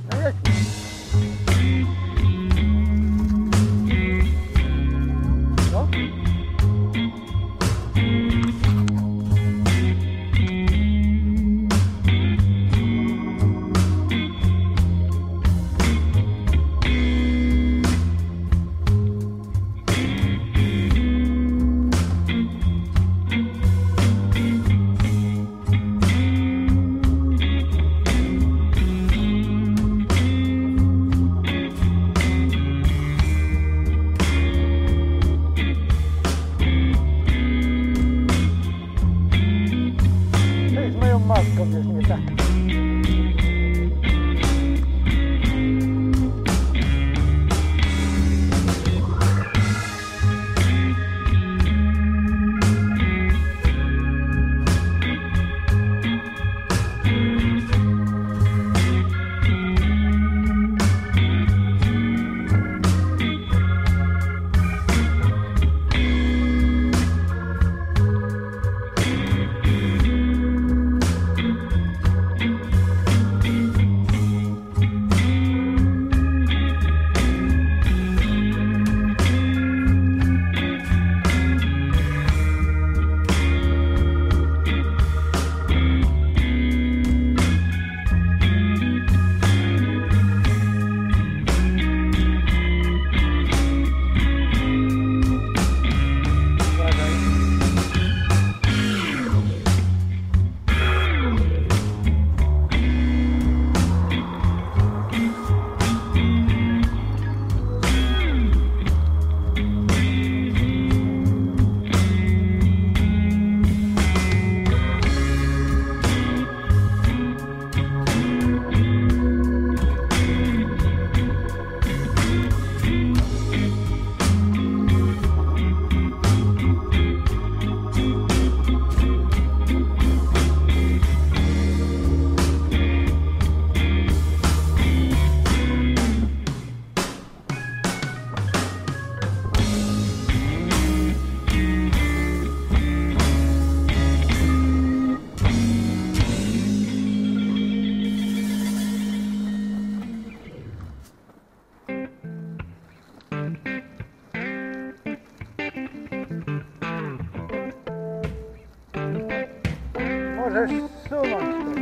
No jedźmy. No? Matką jest nie tak. Możesz zsunąć to.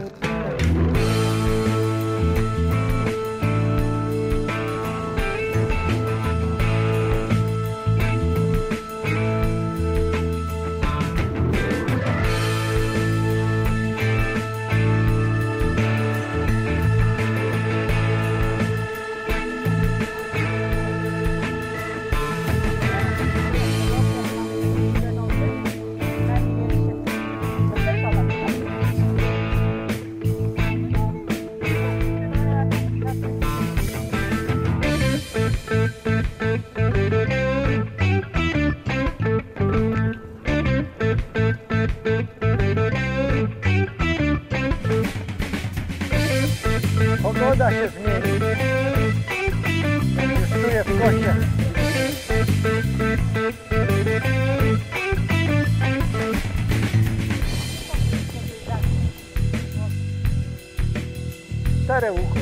Pogoda się zmieni. Już czuję w kosie. Stare ucho.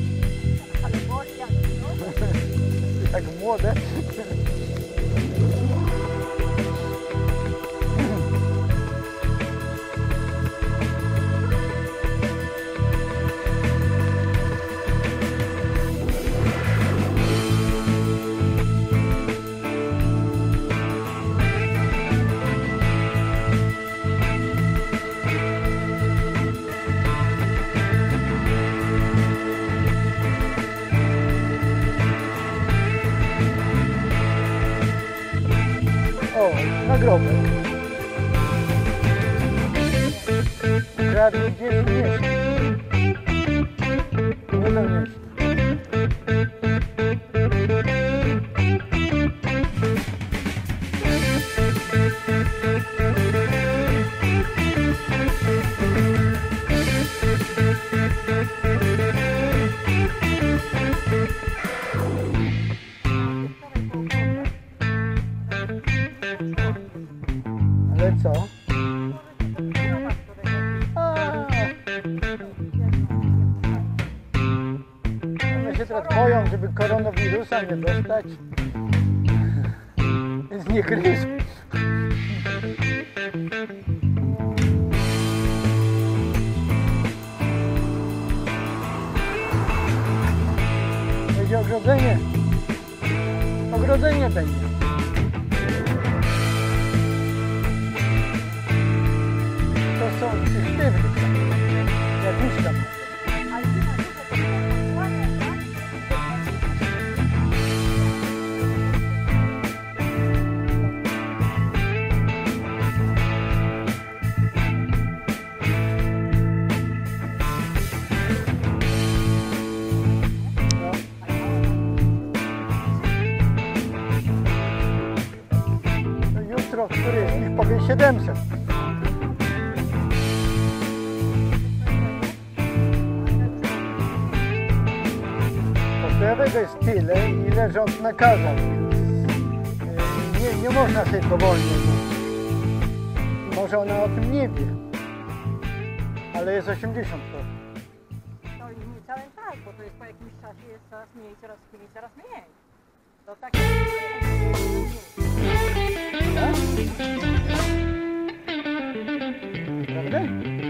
Jak młode. O, nagrobek. Ukradli gdzieś nieść. Nie do nieść. Ale co? teraz boją, żeby koronawirusa nie dostać. Więc nie gryzą. Będzie ogrodzenie. Ogrodzenie będzie. To są sztywny. Jak mieszkam. Jutro, który z nich powie 700. Podstawowego jest tyle, ile rząd nakazał. Nie można sobie powolnie mówić. Może ona o tym nie wie, ale jest 80%. To nie cały czas, bo to jest po jakimś czasie jest coraz mniej, coraz mniej. To tak Tak? Prawda?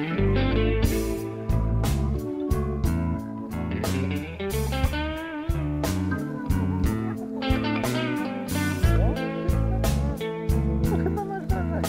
No? To chyba masz wrażenie.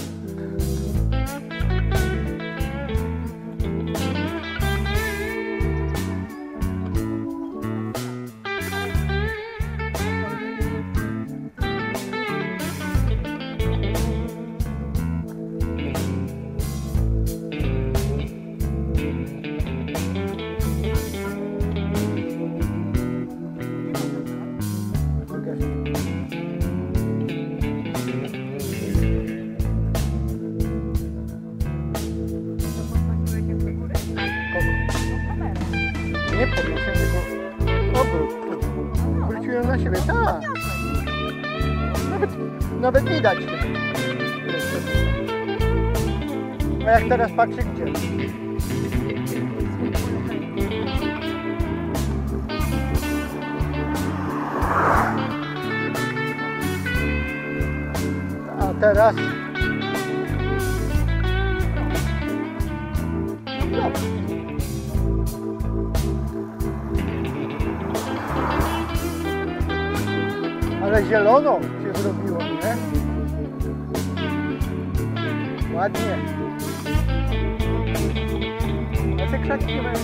Nie podniosę tylko obrót. Wróciłem na siebie, tak. Nawet widać. A jak teraz patrzę gdzie? A teraz? No. Ale zielono się zrobiło, nie? Ładnie. A te krzaki nie mają.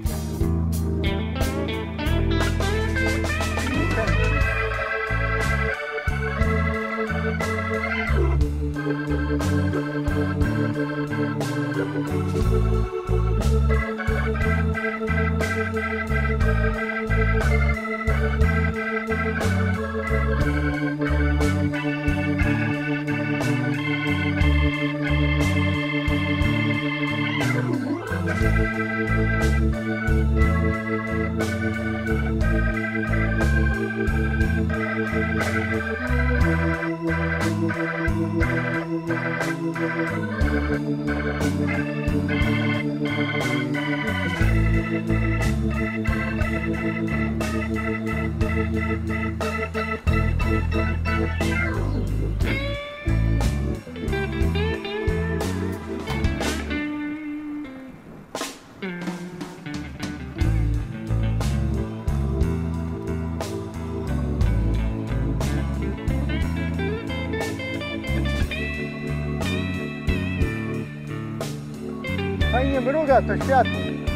Fajnie mruga to światło.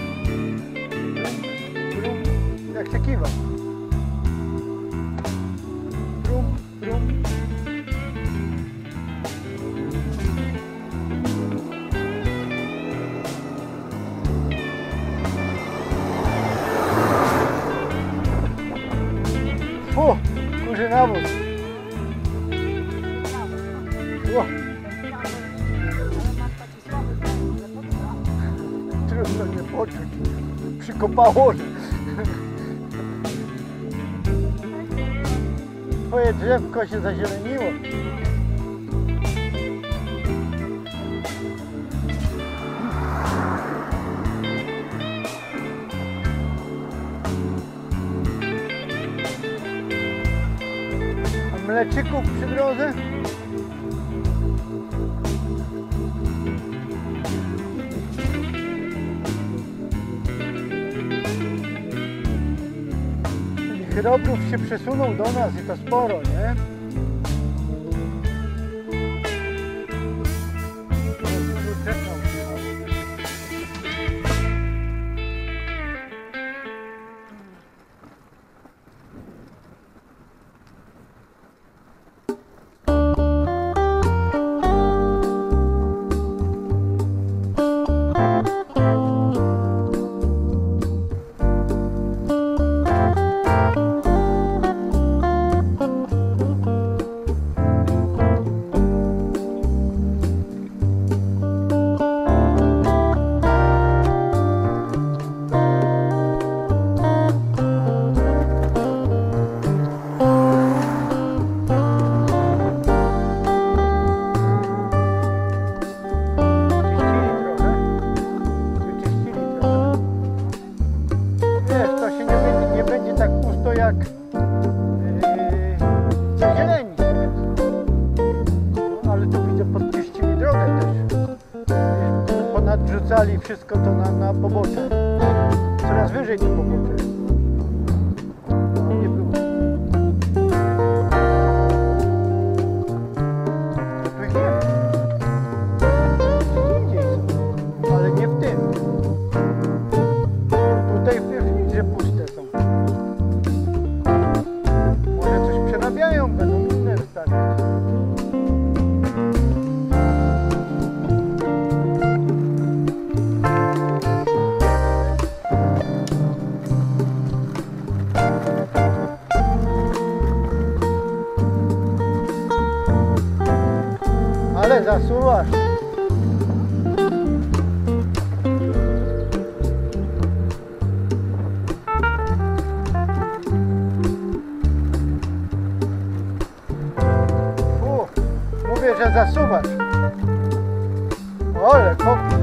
Brum, jak się kiwa. Brum, brum. Fu, kurzy nawóz. O. Trudno nie poczuć. Przykopało. Twoje drzewko się zazieleniło. mleczyków przy drodze. Chrobrów się przesunął do nas i to sporo, nie? Wrzucali wszystko to na pobocze. Coraz wyżej to pobocze. No, nie było. Tu ich nie ma. Indziej są, ale nie w tym. Tutaj wiesz, że puste są. Może coś przerabiają, będą inne wystawiać. Ale zasuwasz. Mówię, że zasuwasz. Ole, kopi.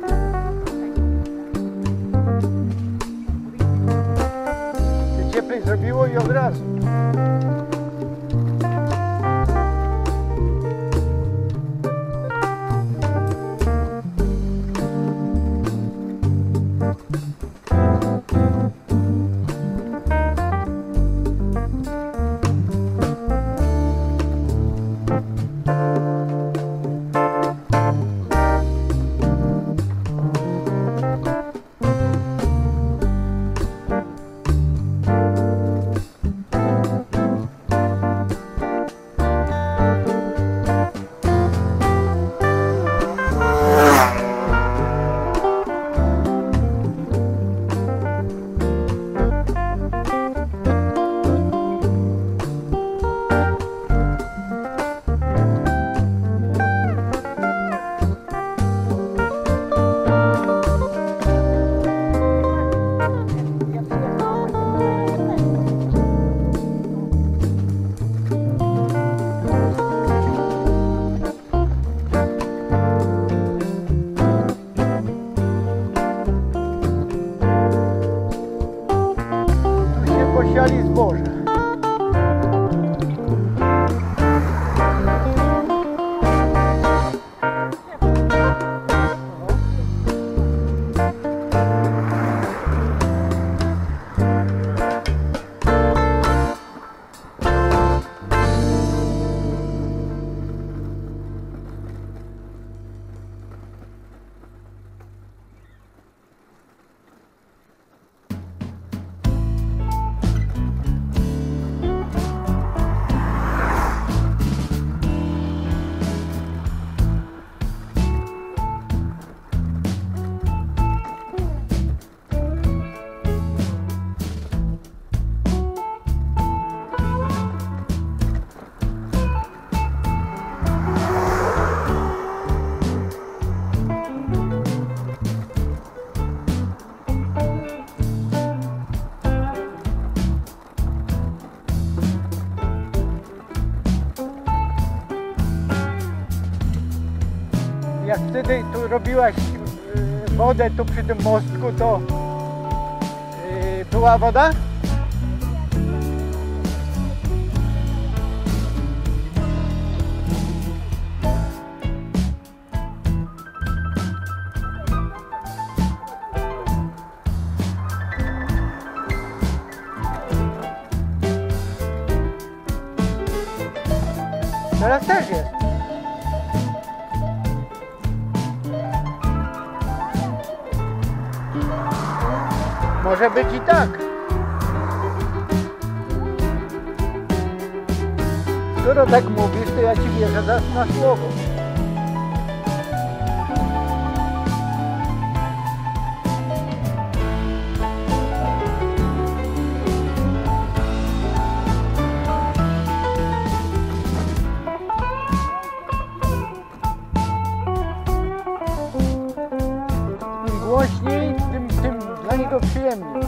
Się cieplej zrobiło i od razu. Posiali zboże. Jak wtedy tu robiłaś wodę tu przy tym mostku, to była woda? Teraz też jest. Może być i tak. Skoro tak mówisz, to ja ci wierzę na słowo. Im głośniej, tym dla niego przyjemniej.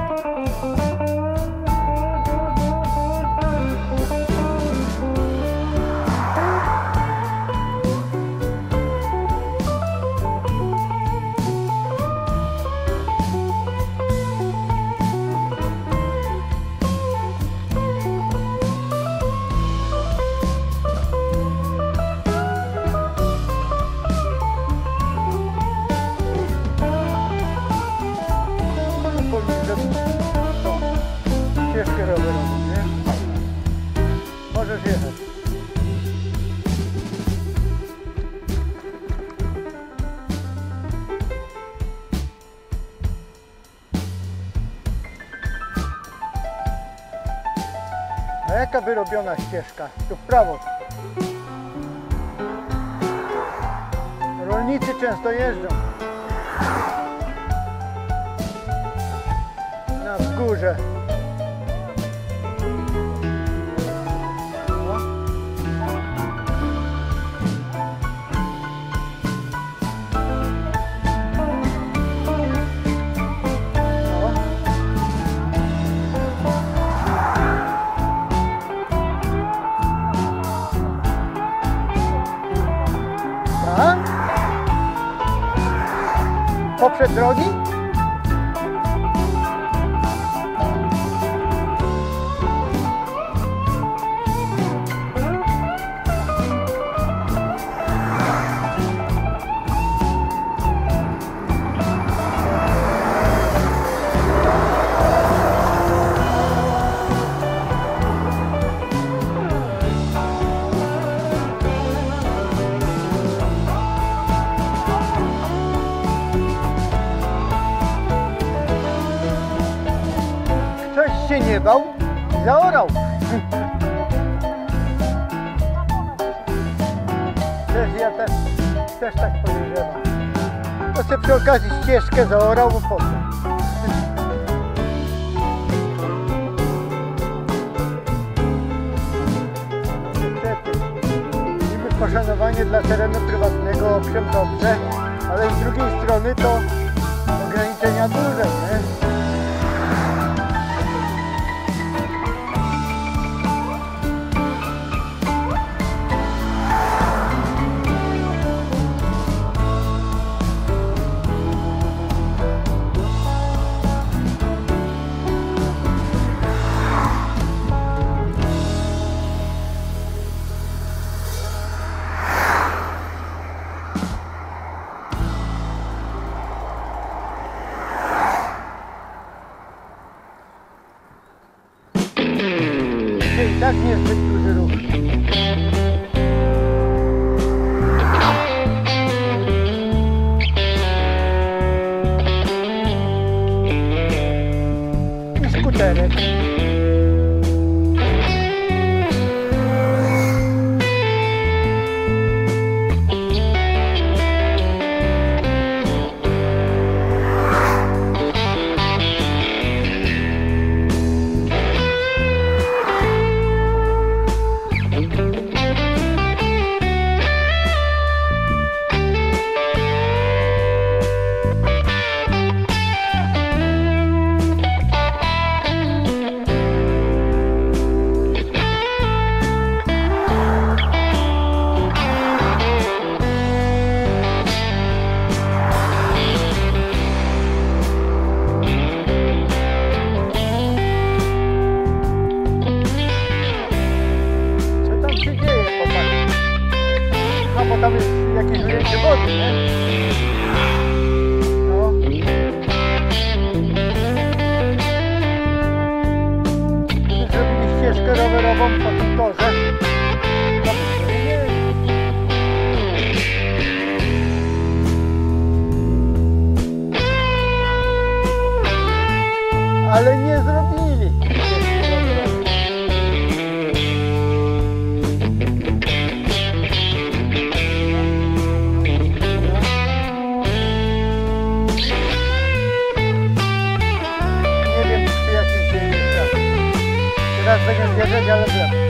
Ścieżkę rowerową, nie? Możesz jechać. A jaka wyrobiona ścieżka? Tu w prawo. Rolnicy często jeżdżą na wzgórze. Poprzez drogi? Ktoś się nie bał i zaorał. Ja też tak podejrzewam. To sobie przy okazji ścieżkę zaorał, bo po co? Niestety. Niby poszanowanie dla terenu prywatnego, owszem, dobrze, ale z drugiej strony to ograniczenia duże, nie? I tak niezbyt duży ruch. I skuterek. ale nie zrobili. Nie wiem, przy jakim się jest. Teraz będzie wierzyć, ale wiem.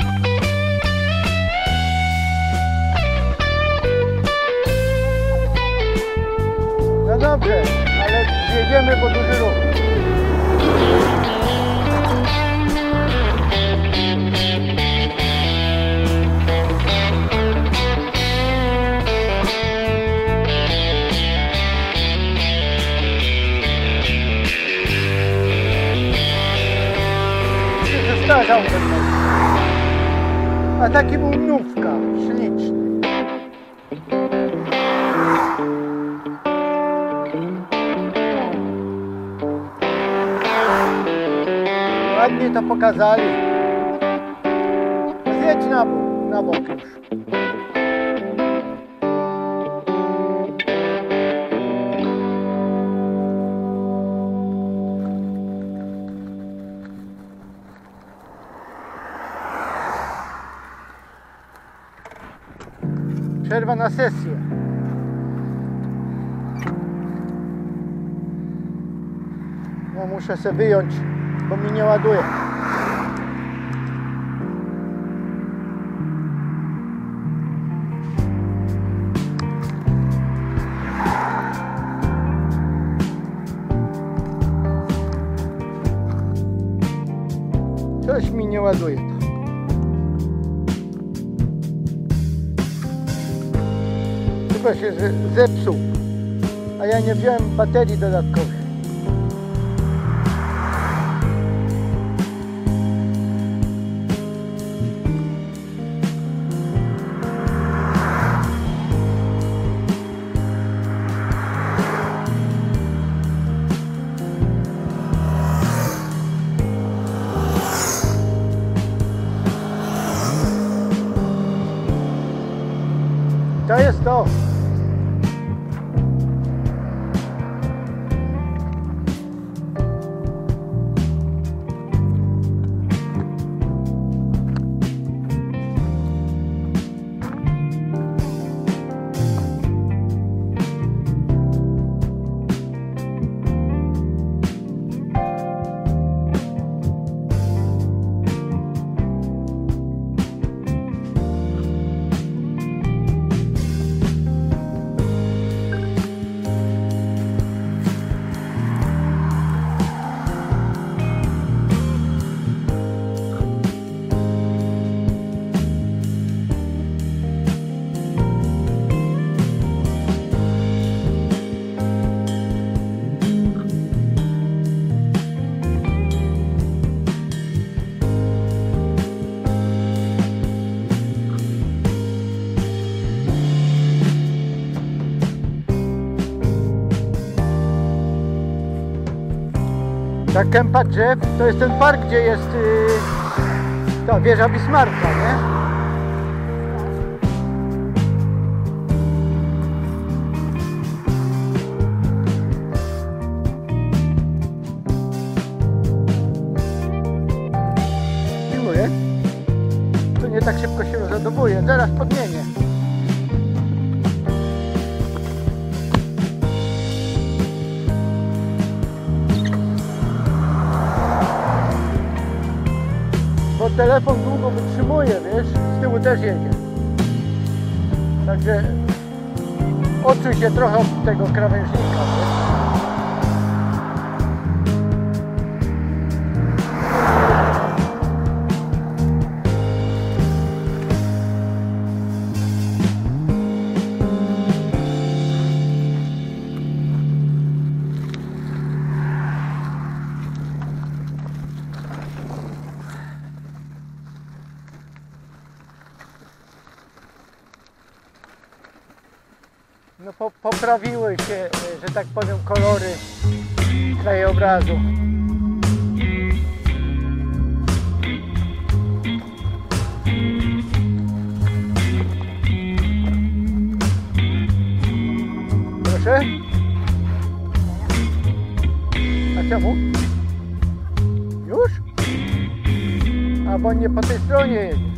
No dobrze, ale zjedziemy po duży ruch. Się zestarzał ten most. A taki był nówka, śliczny. Ładnie to pokazali. Zjedź na bok już. Przerwa na sesję. No muszę sobie wyjąć, bo mi nie ładuje. Coś mi nie ładuje to. Chyba się zepsuł, a ja nie wziąłem baterii dodatkowych. To jest to. Ta kępa drzew to jest ten park, gdzie jest ta wieża Bismarcka, nie? Filmuję. To nie tak szybko się rozładowuje, zaraz podmienię. Bo telefon długo wytrzymuje, wiesz, z tyłu też jedzie. Także odczuj się trochę od tego krawężnika, wiesz. No poprawiły się, że tak powiem, kolory krajobrazu. Proszę? A czemu? A bo nie po tej stronie jedzie.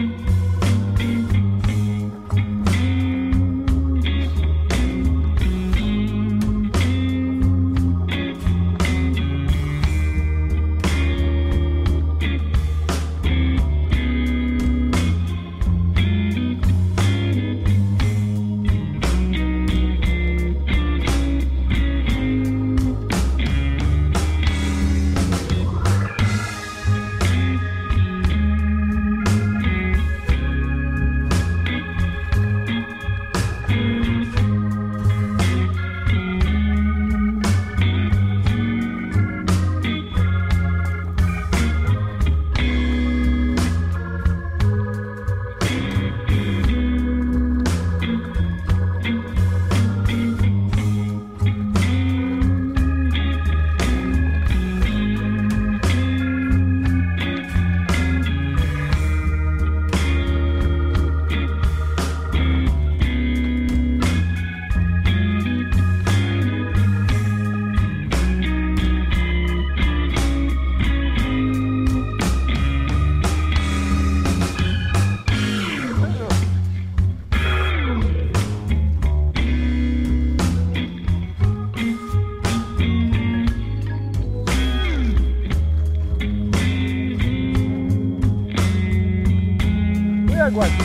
Jak ładnie.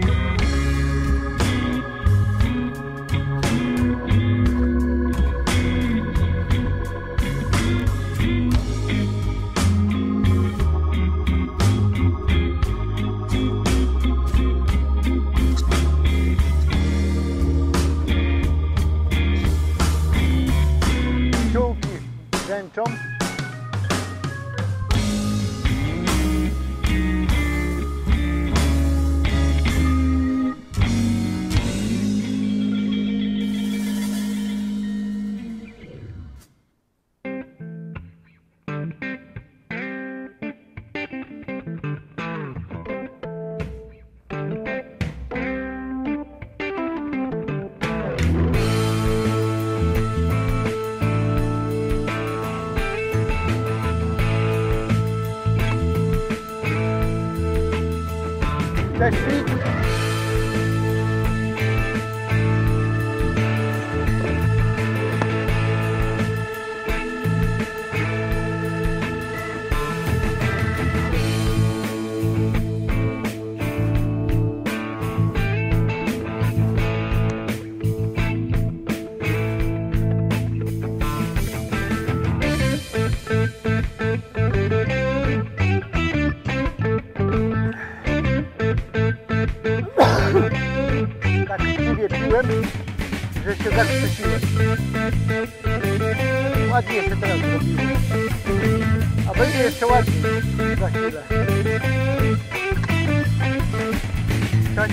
Pszczółki brzęczą. Cześć, Pit. Tak chwilę piłem, że się zakrzesiłem. Ładnie się teraz zrobiło. A będzie jeszcze ładniej za chwilę. Cześć.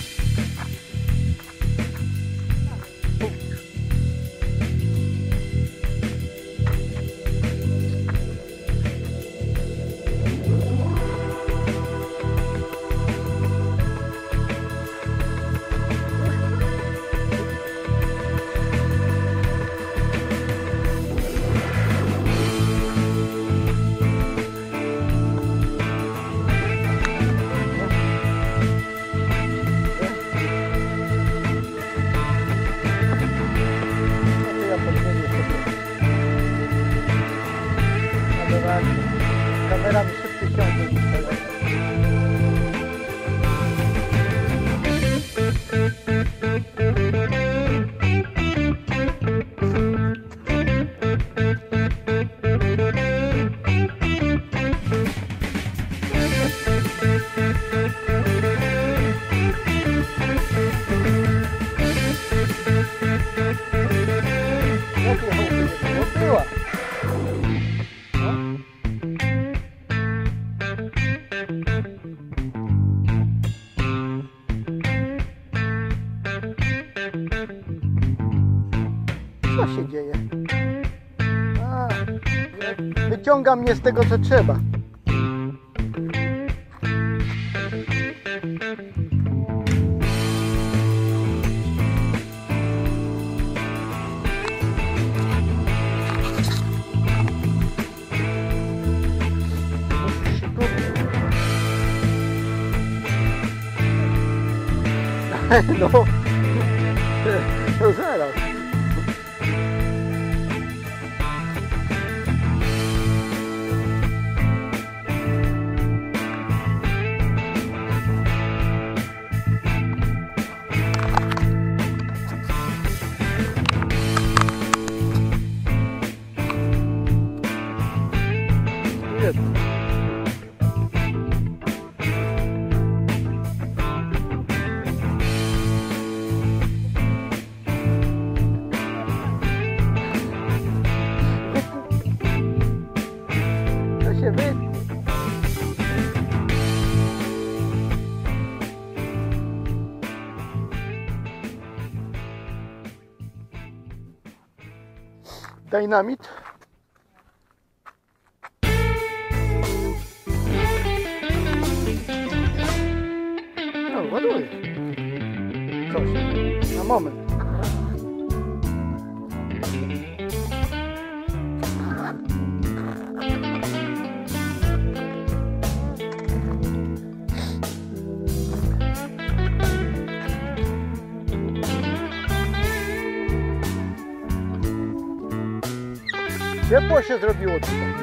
Kamera mi szybciej ciągnie niż telefon. Była. Co się dzieje? A, wyciąga mnie z tego, co trzeba. No, to zaraz. Dynamit. No, ładuję. Coś. Na moment. Ciepło się zrobiło tutaj.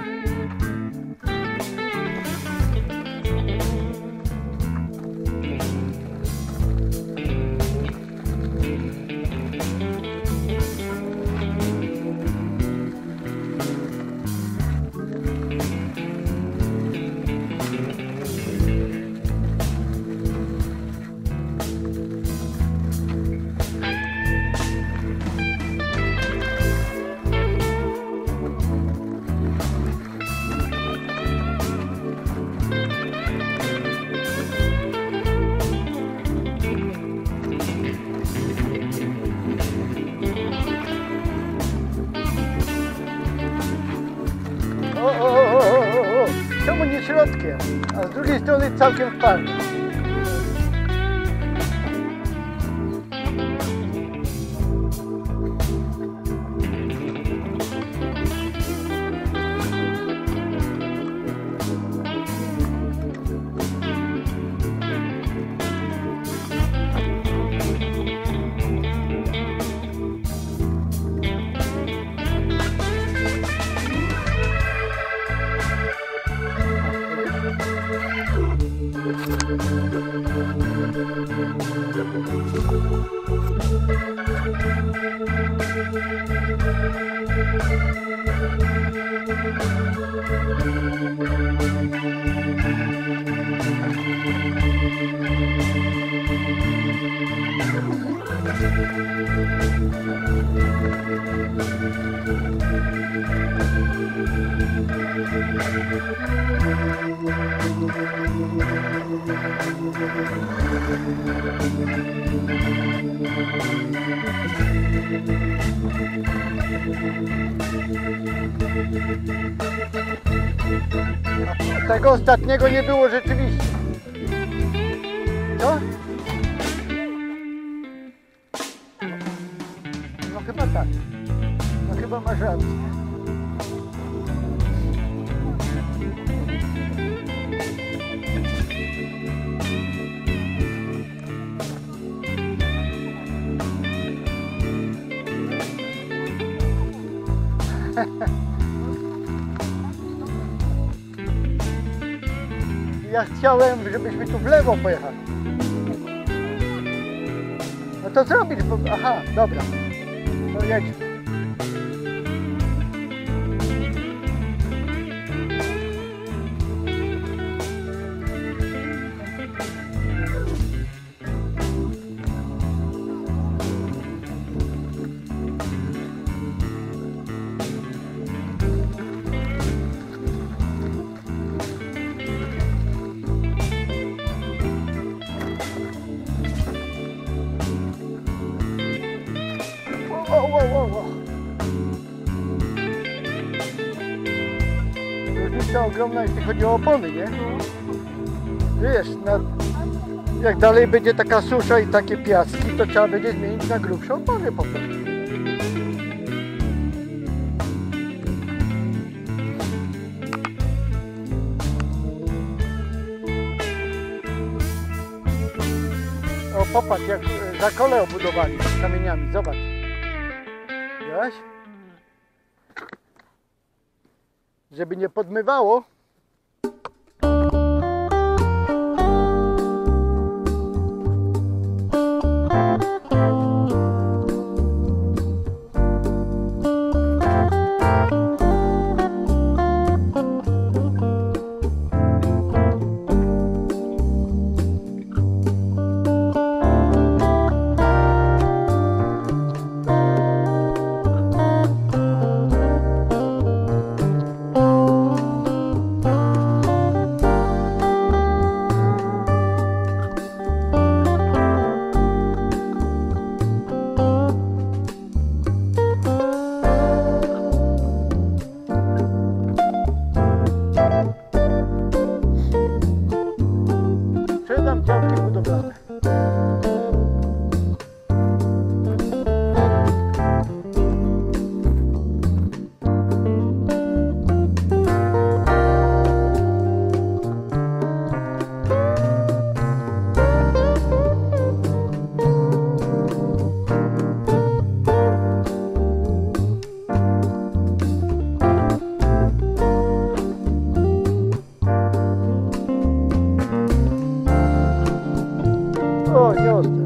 Czemu nie środkiem, a z drugiej strony całkiem twardo. Tego ostatniego nie było rzeczywiście. Co? No chyba tak. No chyba masz rację. Ja chciałem, żebyśmy tu w lewo pojechali. No to zrobić, bo... Aha, dobra. No jedź. Różnica ogromna, jeśli chodzi o opony, nie? Wiesz, jak dalej będzie taka susza i takie piaski, to trzeba będzie zmienić na grubsze opony po prostu. Popatrz, jak za kole obudowali kamieniami, zobacz. Widziałeś? Żeby nie podmywało. Sprzedam działki budowlane. O, nie ostre.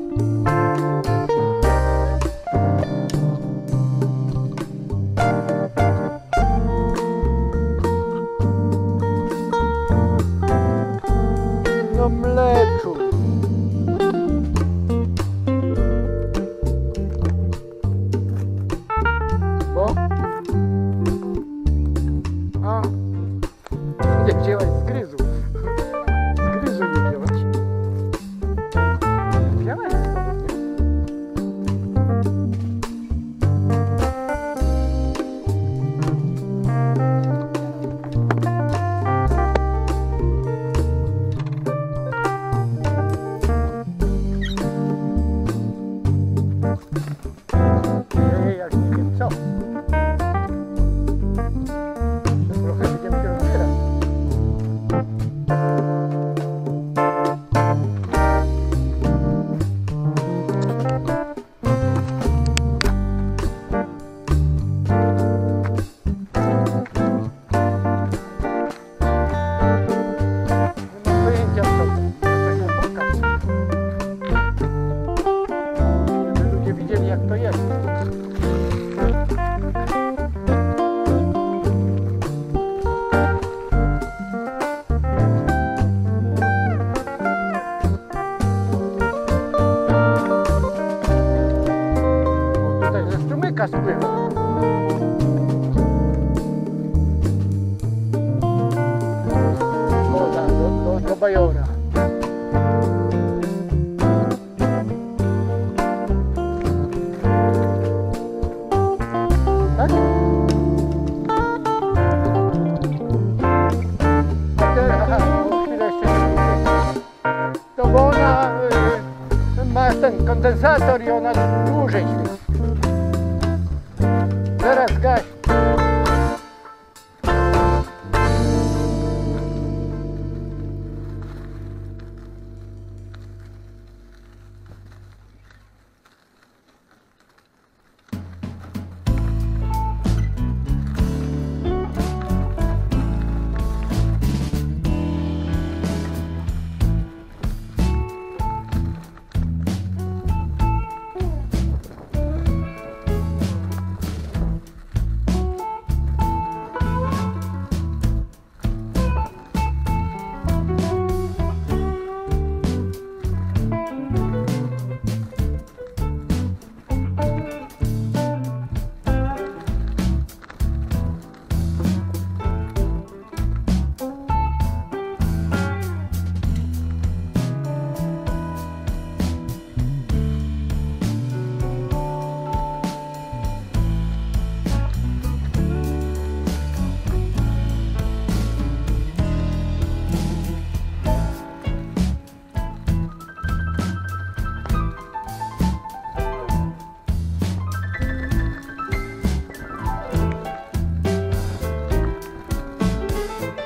No mleczu. Bo? A, nie wzięłaś zgryzu. Zgryzu nie wzięłaś. Wzięłaś sobie. Jak nie wiem co. Trochę będziemy się rozbierać. Nie mam pojęcia co to. Muszę się pokazać. Żeby ludzie widzieli jak to jest. O, tutaj ze strumyka spływa. Woda do bajora. Tak? Aha, bo chwilę jeszcze nie widzę. To bo ona ma ten kondensator i ona dłużej świeci. Zaraz gaś.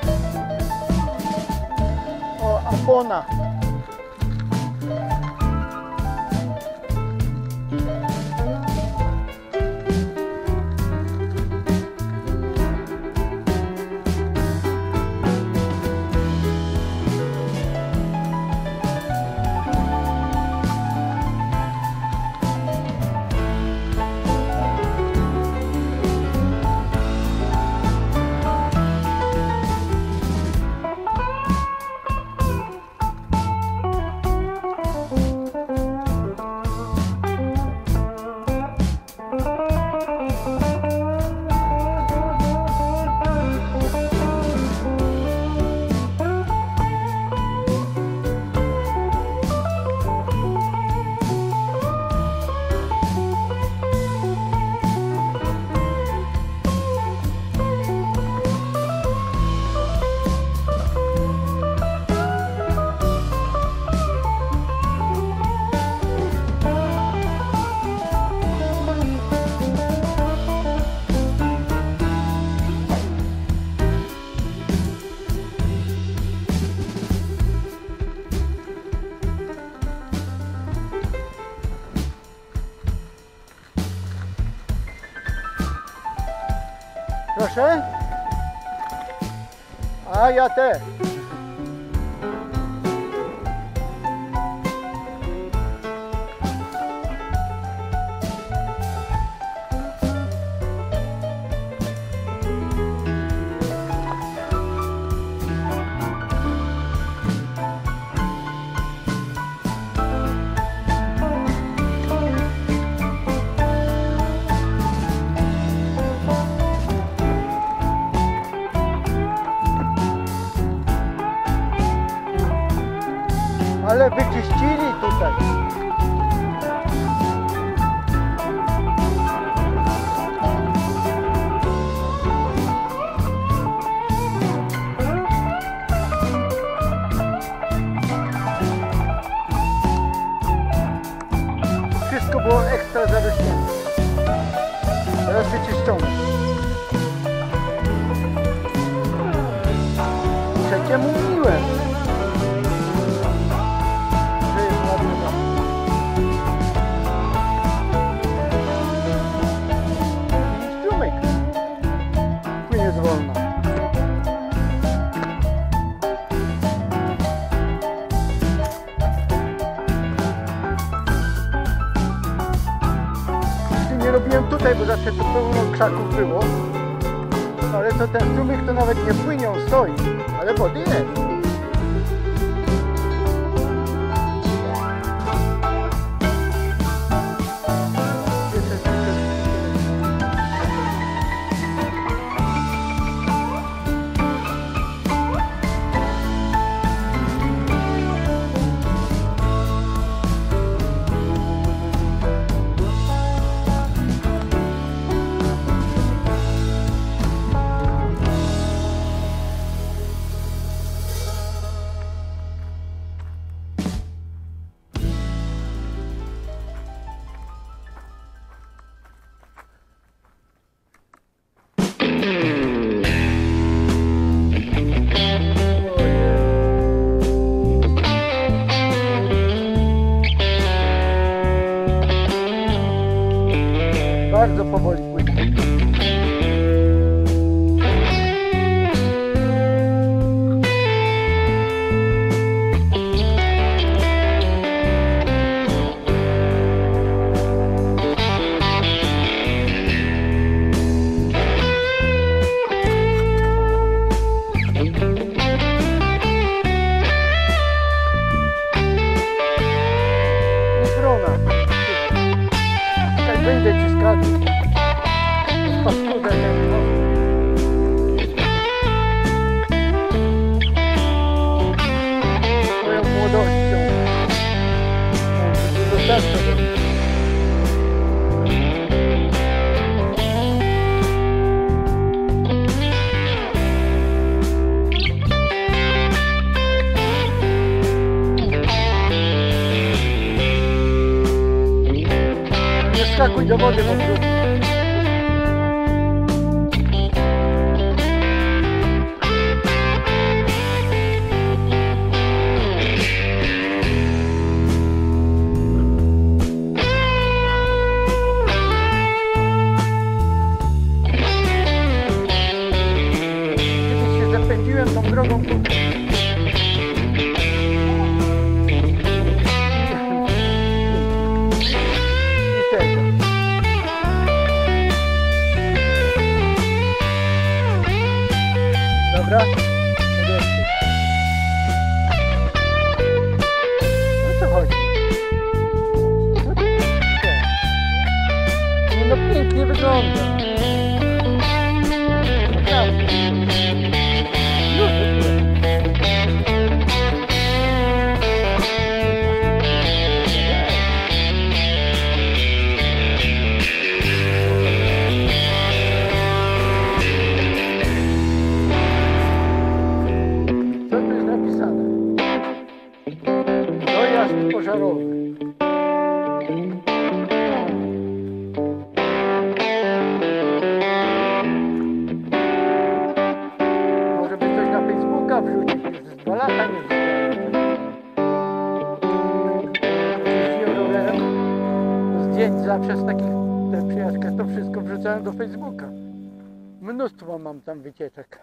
O, apona. Proszę? A ja też. Ale wyczyścili tutaj. Wszystko było ekstra zarośnięte. Teraz wyczyszczone. Przecież mówiłem. Strumyk płynie zwolna. Nie robiłem tutaj, bo zawsze to pełno krzaków było. Ale to ten strumyk to nawet nie płynie, on stoi. Ale wody jest. Bardzo powoli płynie. Strona. Tak będę ci skazał. Paskudem jak może. Swoją młodością. Dostarcza do mnie. Nie skakuj do wody, bo brudno. Kiedyś się zapędziłem tą drogą tutaj. I tego. Dobra? Więcej. O co chodzi? No to nie no, pięknie wygląda. Naprawdę. No to co tu jest napisane? Dojazd pożarowy. Może by coś na Facebooka wrzucić, już 2 lata nie jeździłem rowerem. Zdjęć zawsze z takich przejażdżkach to wszystko wrzucałem do Facebooka. Mnóstwo mam tam wycieczek.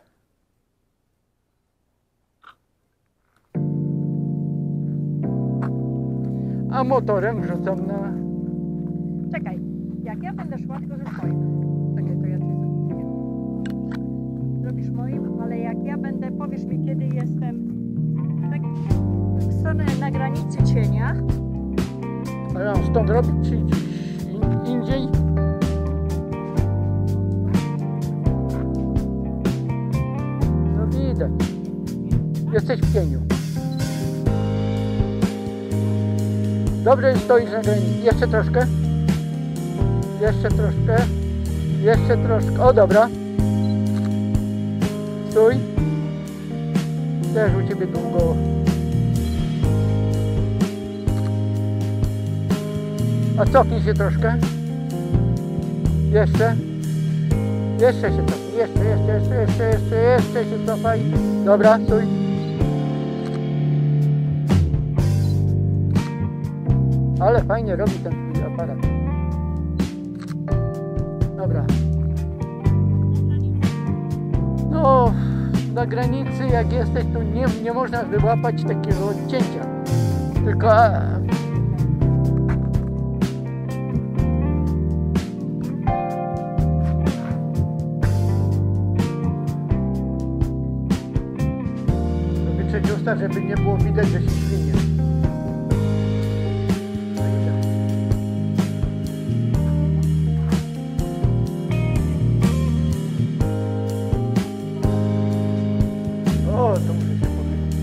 A motorem wrzucam na... Czekaj, jak ja będę szła, tylko że moim. Czekaj, to ja cię zrobię. Zrobisz moim, ale jak ja będę, powiesz mi, kiedy jestem tak w stronę na granicy cienia. A ja mam stąd robić, czy gdzieś indziej? No widać. Jesteś w cieniu. Dobrze stoisz na granicy. Jeszcze troszkę. Jeszcze troszkę. Jeszcze troszkę. O, dobra. Stój. Też u ciebie długo. A cofnij się troszkę. Jeszcze. Jeszcze się cofnij. Jeszcze się cofaj. Dobra, stój. Ale fajnie robi ten twój aparat. Dobra. No, na granicy jak jesteś, to nie można wyłapać takiego odcięcia. Tylko... Wytrzeć usta, żeby nie było widać, że się ślinie. O, to muszę się powiedzieć.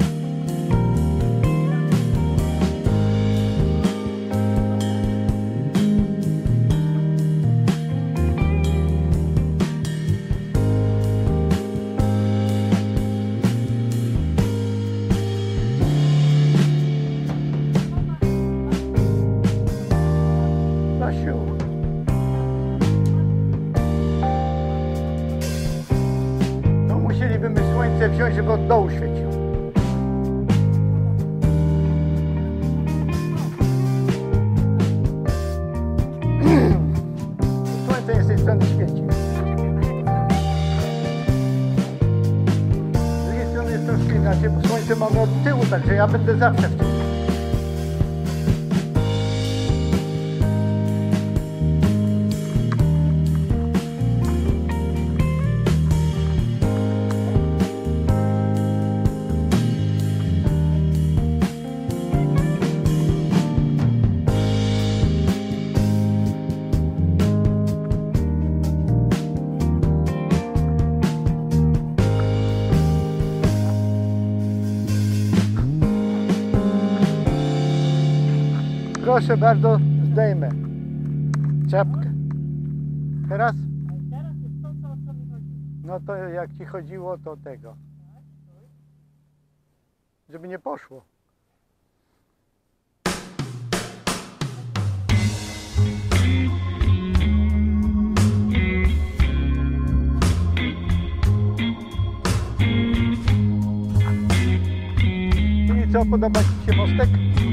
Basiu. No musielibyśmy słońce wziąć, żeby od dołu świeciło. Słońce nie z tej strony świeci. Z drugiej strony jest troszkę inaczej, bo słońce mamy od tyłu, także ja będę zawsze w tym. Proszę bardzo, zdejmę czapkę. Teraz? Teraz jest to, co mi chodzi. No to jak ci chodziło, to tego. Żeby nie poszło. Czyli co, podoba ci się mostek?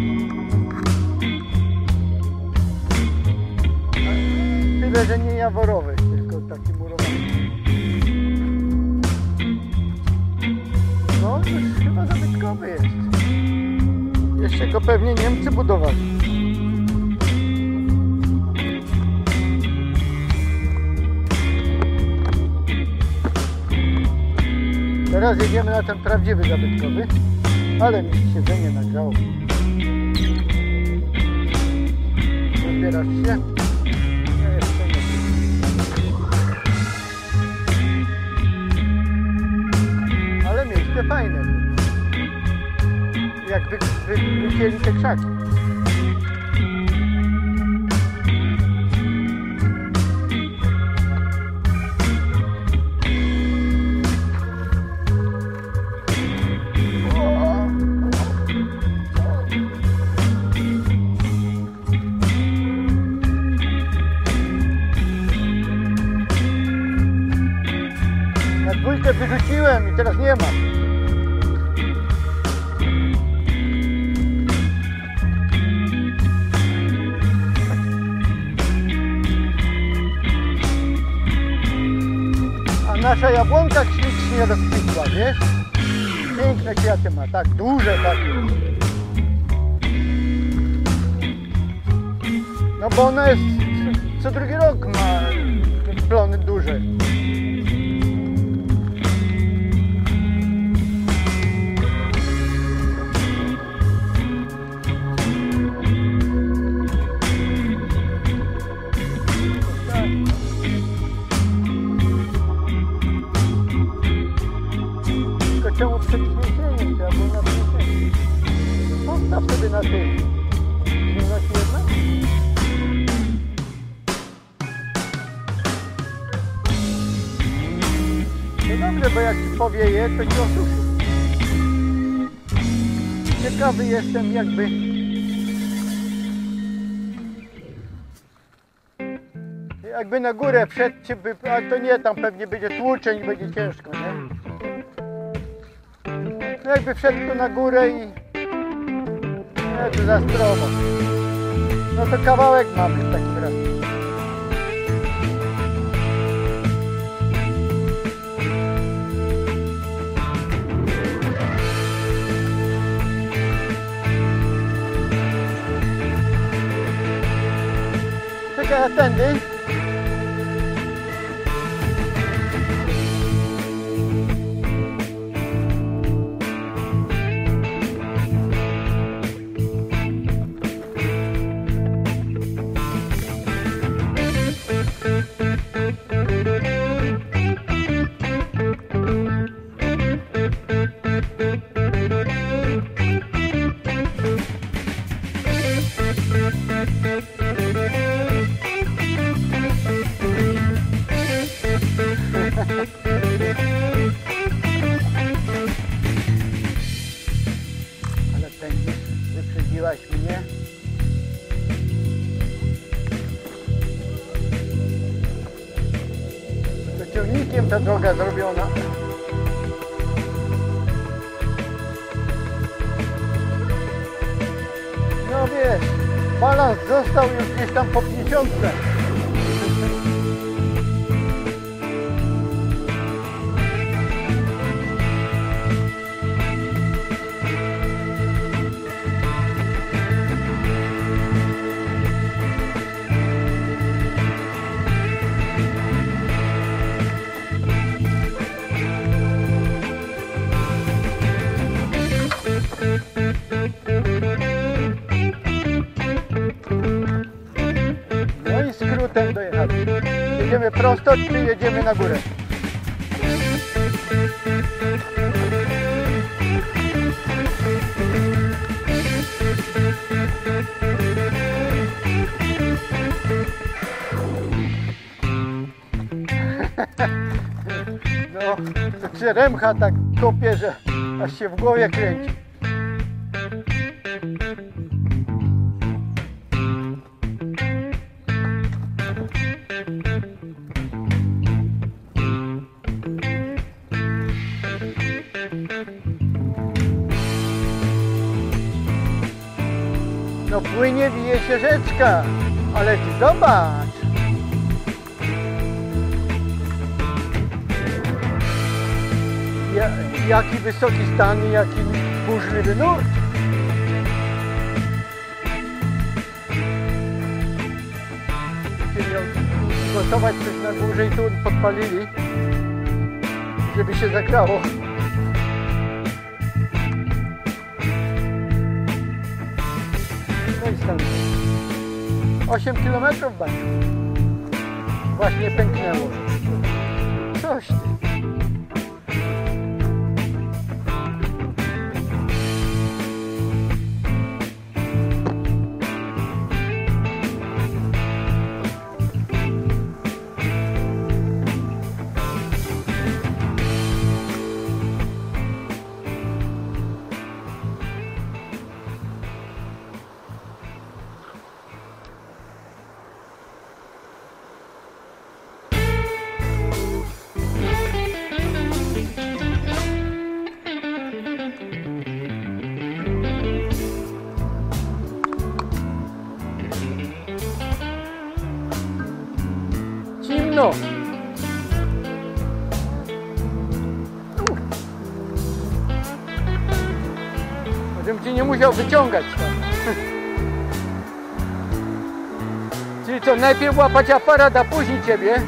Tyle, że nie jaworowy, tylko taki murowany. No, już chyba zabytkowy jest. Jeszcze go pewnie Niemcy budowali. Teraz jedziemy na ten prawdziwy zabytkowy, ale mi siedzenie nagrzało. Rozbierasz się? Ja jeszcze nie. Ale miejsce fajne. Jak wycięli te krzaki. Na dwójkę wyrzuciłem i teraz nie ma. nasza jabłonka ślicznie rozkwitła, wiesz? Piękne kwiaty ma, tak duże takie. No bo ona jest, co drugi rok ma plony duże. Tylko czemu przed śmiecieniem, to ja byłem na śmiecieniu. Postaw sobie na tym. Zimność jedna? No dobrze, bo jak ci powieje, to ci osuszy. Ciekawy jestem jakby na górę wszedł, ale to nie, tam pewnie będzie tłuczeń i będzie ciężko, nie? No jakby wszedł tu na górę i... Nie, to za stromo. No to kawałek mamy w takim razie. Czekaj, a tędy? Ale pędzisz, wyprzedziłaś mnie. To ciągnikiem ta droga zrobiona. No wiesz, balans został już gdzieś tam po 50. No i skrótem dojechali. Jedziemy prosto, czy jedziemy na górę? No, to się remcha tak kopie, że aż się w głowie kręci. No płynie, wije się rzeczka, ale ty zobacz. Jaki wysoki stan i jaki burzliwy nurt. Chcieli gotować coś na górze i tu podpalili, żeby się zagrało. No i stąd 8 km bać. Właśnie pęknęło. Coś ty. Żebym ci nie musiał wyciągać tam. Czyli co, najpierw łapać aparat, a później ciebie?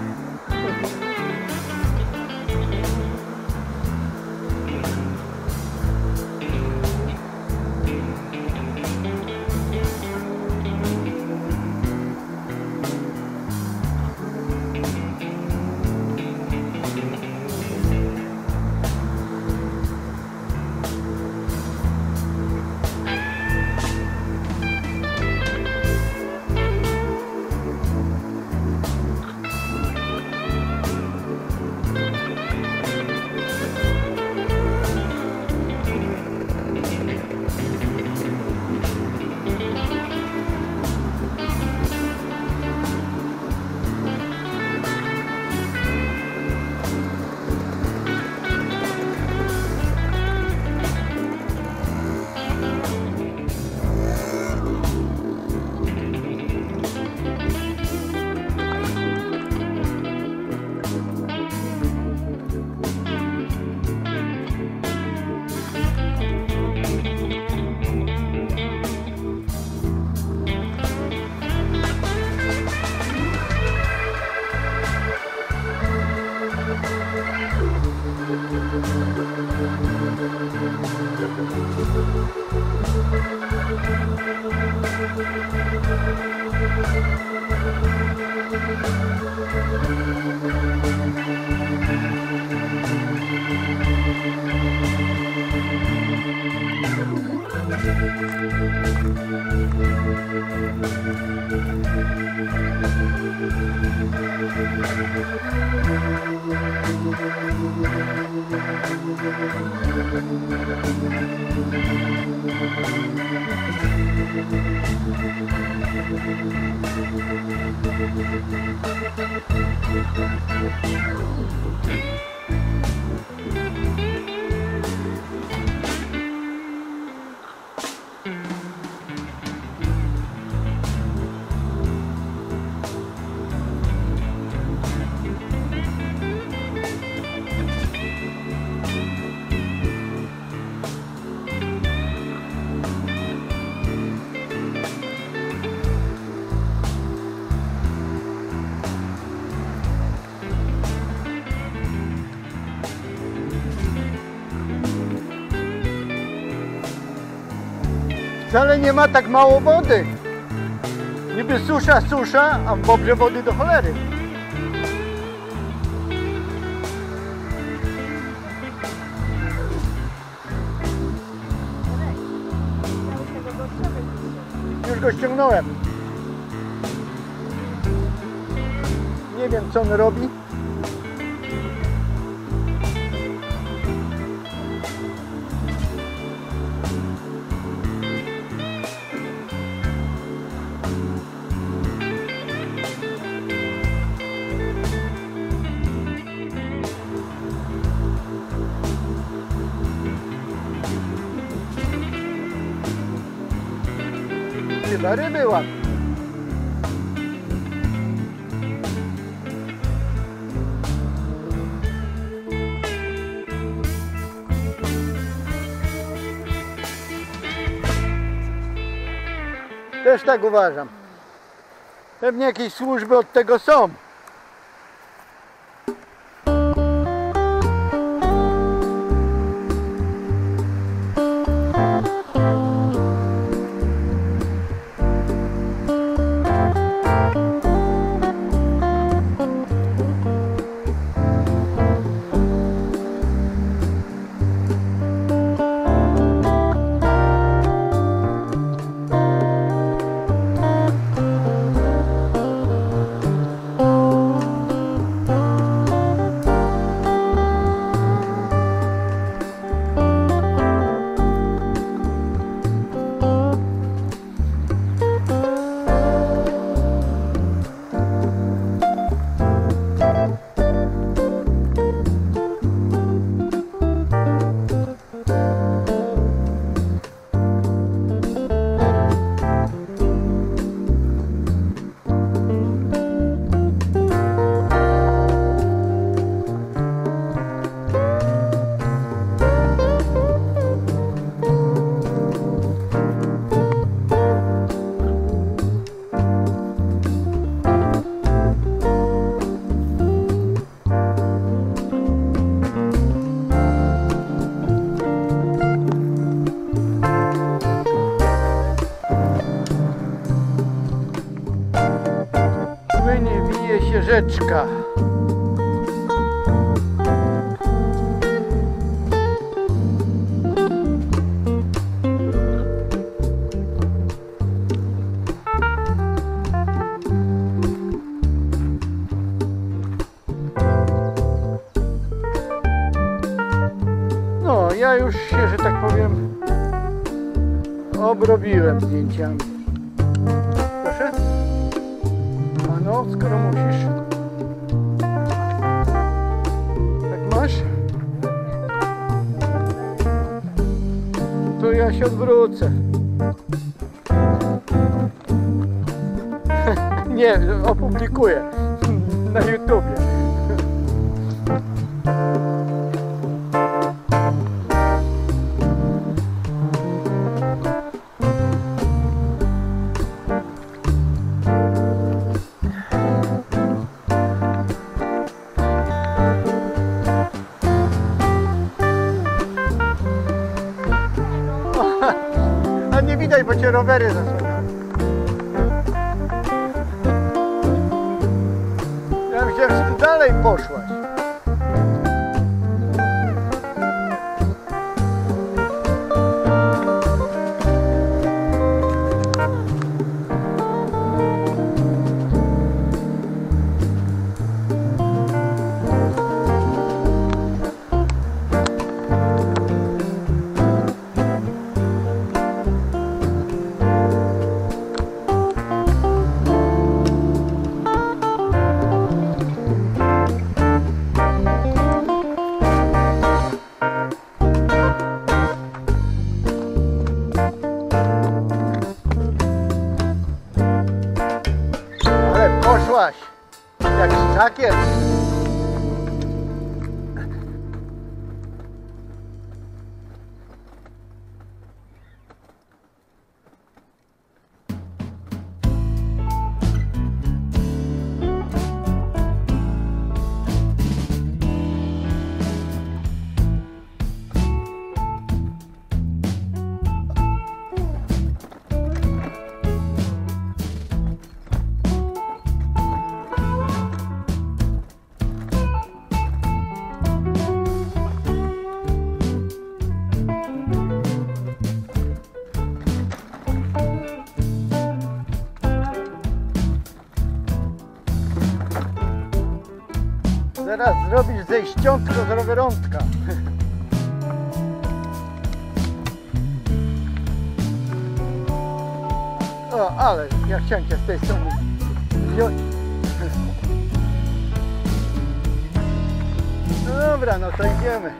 Wcale nie ma tak mało wody. Niby susza, susza, a w Bobrze wody do cholery. Już go ściągnąłem. Nie wiem, co on robi. Chyba ryby łapie. Też tak uważam. Pewnie jakieś służby od tego są. rzeczka. No, ja już się, że tak powiem, obrobiłem zdjęciami. Proszę? A no, skoro musisz. Tak masz? To ja się odwrócę. Nie, opublikuję na YouTubie. A nie widać, bo cię rowery zasłonią. Ja myślałem, że ty dalej poszłaś. Poszłaś jak szakier. Zaraz zrobisz zejściątko z rowerątka. O, ale ja chciałem cię z tej strony wziąć. No dobra, no to idziemy.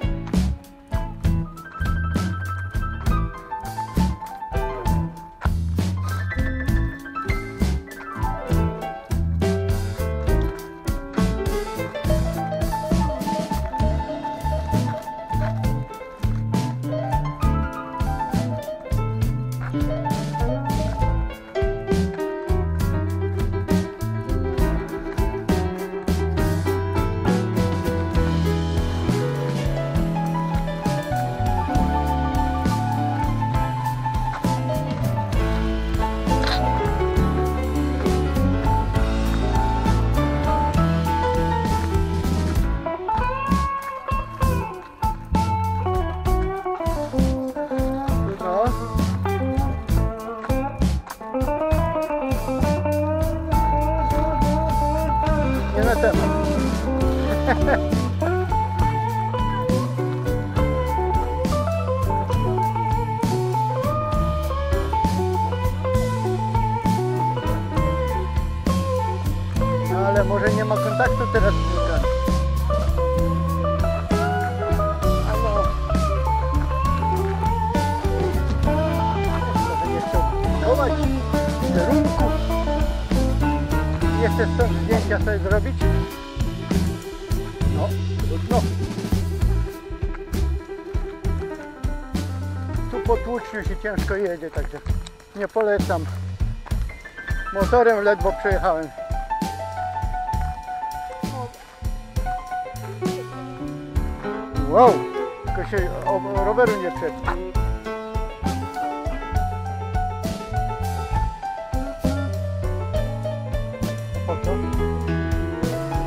No ale może nie ma kontaktu teraz z wilkami. Halo. Może nie chciał chować w kierunku. Nie chcesz stąd zdjęcia sobie zrobić? No, trudno. Tu po tłuczniu się ciężko jedzie, także nie polecam. Motorem ledwo przejechałem. Wow, tylko się roweru nie przed. Po co?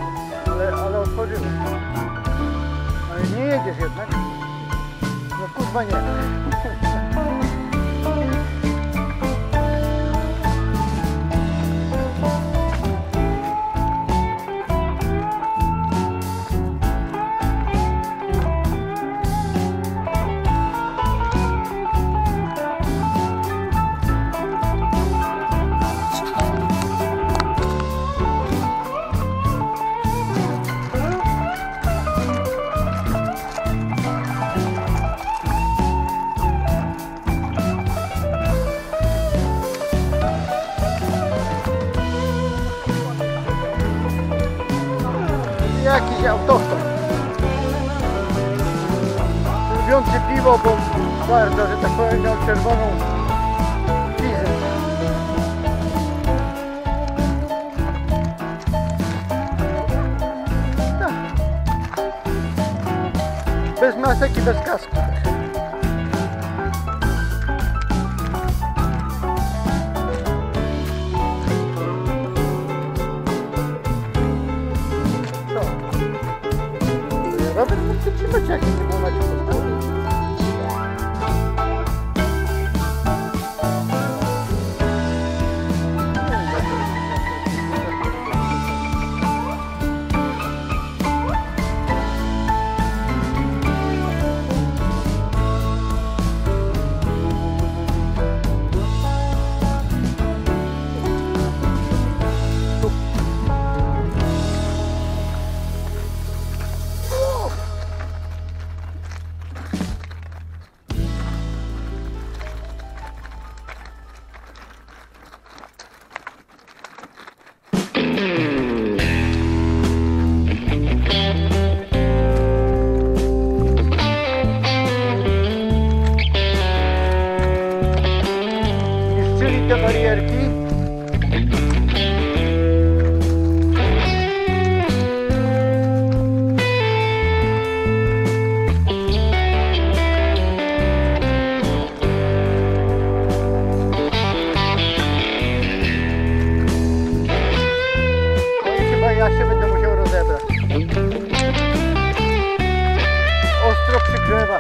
jedziesz jednak? No kurwa nie. Jakiś autostop. Lubiący piwo, bo bardzo, że tak powiem, miał czerwoną wizę. Tak. Bez masek i bez kasku. Robert mógł się trzymać, jak nie było na ciebie postawić. Te barierki. No i chyba ja się będę musiał rozebrać. Ostro przygrzewa.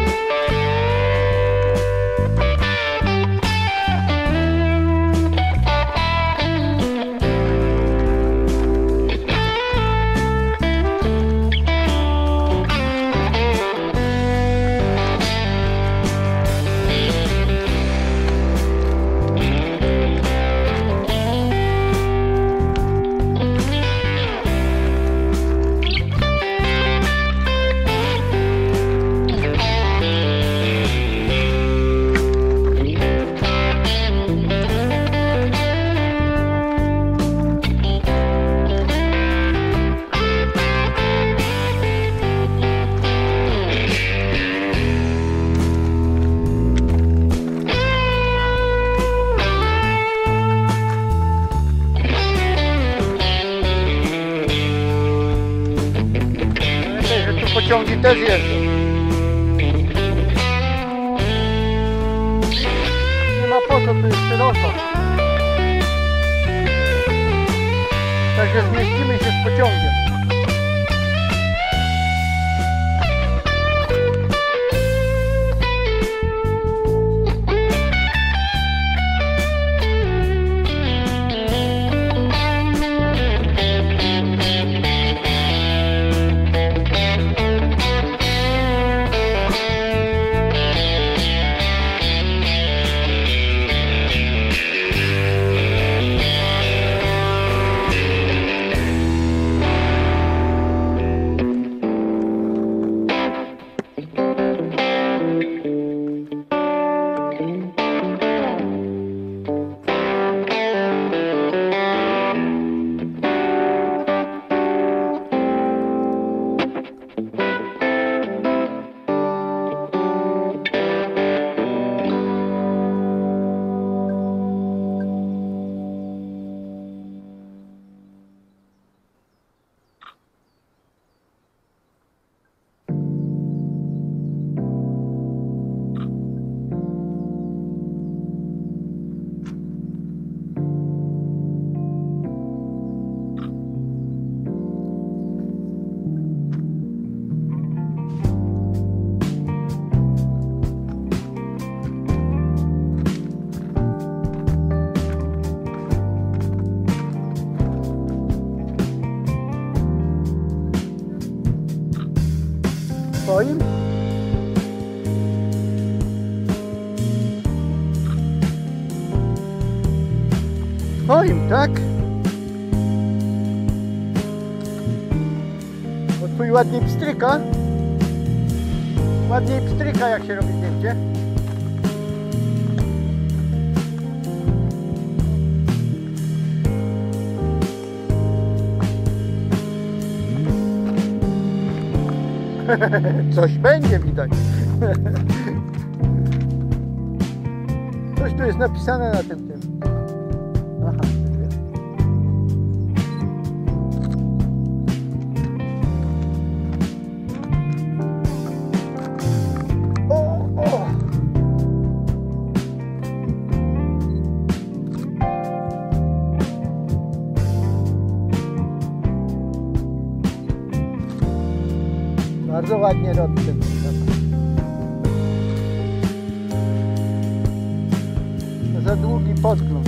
Pociągi też jeżdżą. Nie ma po co, to jest szeroko. Także zmieścimy się z pociągiem. Swoim? Swoim, tak? Bo twój ładniej pstryka. Ładniej pstryka, jak się robi zdjęcie. Coś będzie widać. Coś tu jest napisane na tym. Aha. O. Bardzo ładnie robi ten za długi podgląd.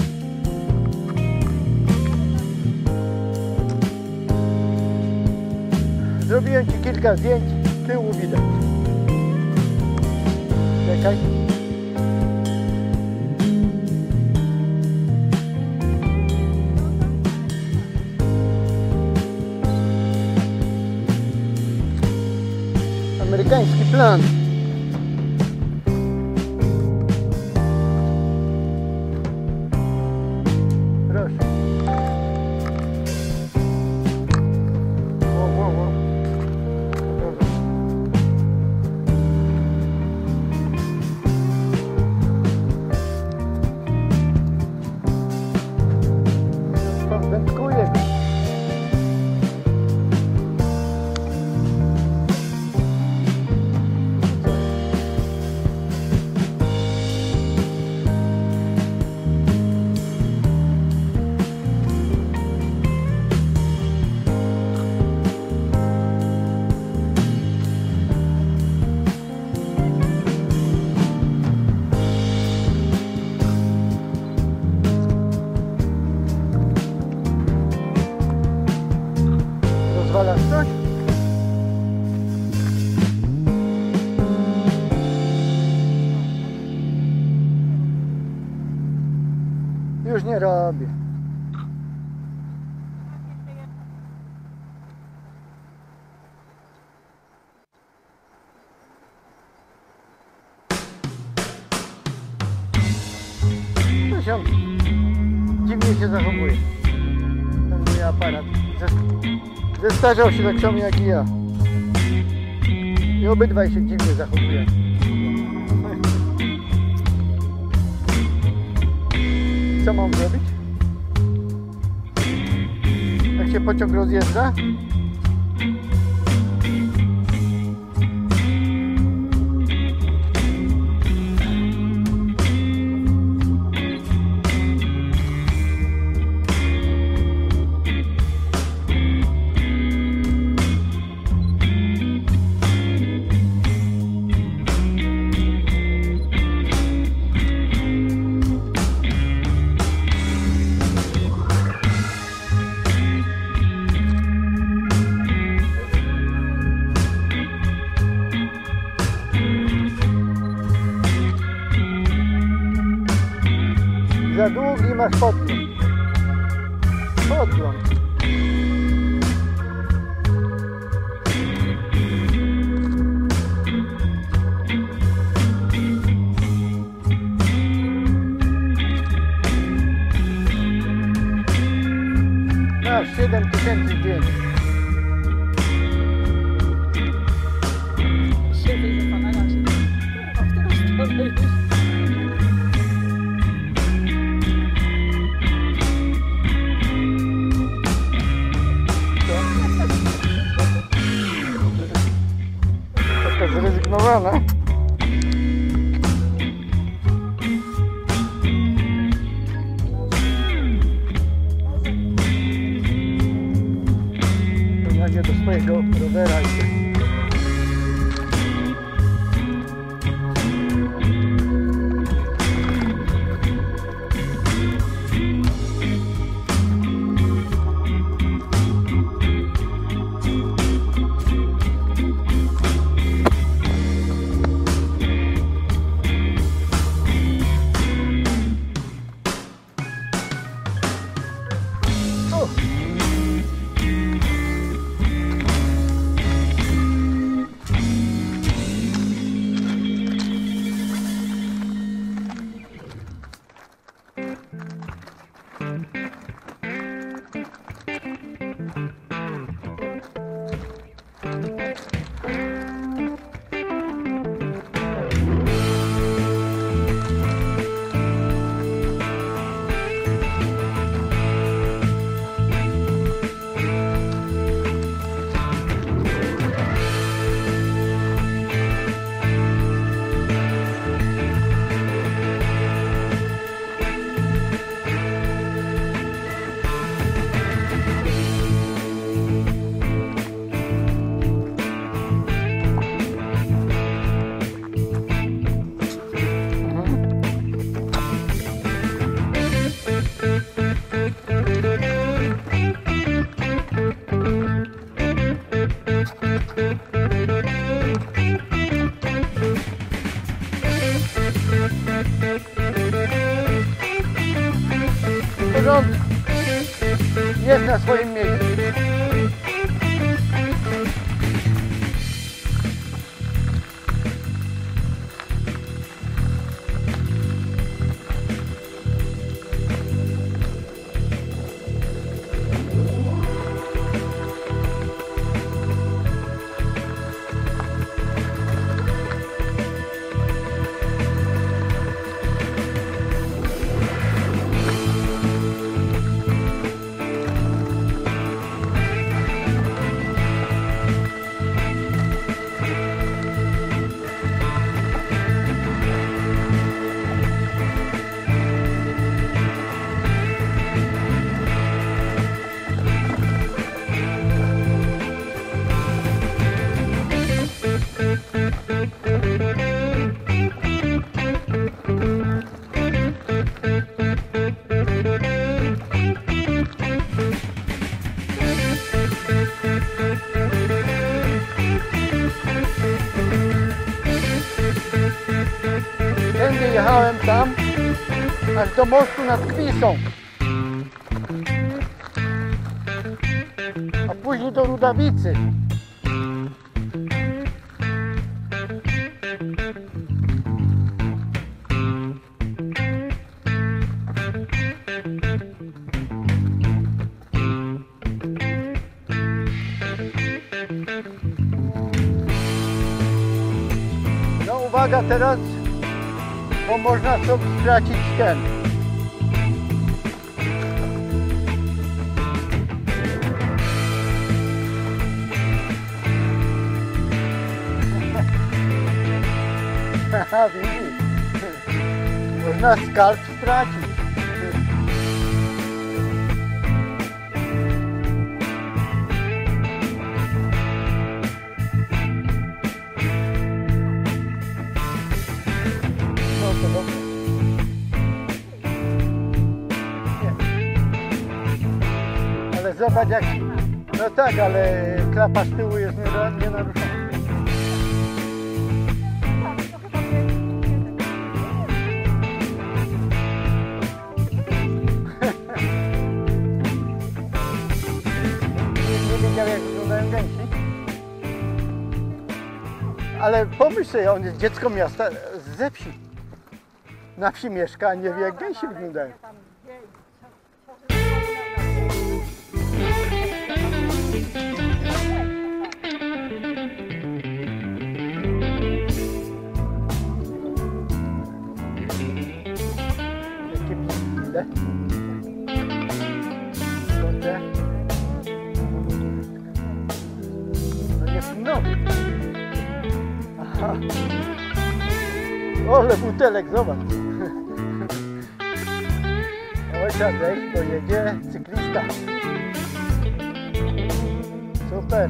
Zrobiłem ci kilka zdjęć, tyłu widać. Czekaj. Amerykański plan. Proszę. Wow. Wędkuję. Rozwalasz coś? Już nie robię. Coś on dziwnie się zachowuje. Ten mój aparat. Zestarzał się tak samo jak i ja. I obydwaj się dziwnie zachowują. Co mam zrobić? Jak się pociąg rozjeżdża? Za długi masz podgląd. Podgląd. Masz 7000 zdjęć. Siebie zastanawiam się, a w którą stronę już. Taka zrezygnowana. Nagle do swojego rowera i W porządku. Jest na swoim miejscu. Tędy jechałem tam, aż do mostu nad Kwisą. A później do Rudawicy. No uwaga teraz, bo można sobie stracić ten. Haha, widzisz? Można skarb stracić. No to dobrze. Nie. Ale zobacz jak... No tak, ale klapa z tyłu jest nienaruszona. Nie wiedział jak wyglądają gęsi. Ale pomyśl sobie, on jest dziecko miasta ze wsi. Na wsi mieszka, a nie wie jak gęsi wyglądają. Jakie piękne. Kurde. No jest nowy. Aha. Ole butelek, zobacz. Oj, zejść, bo jedzie cyklista. Super.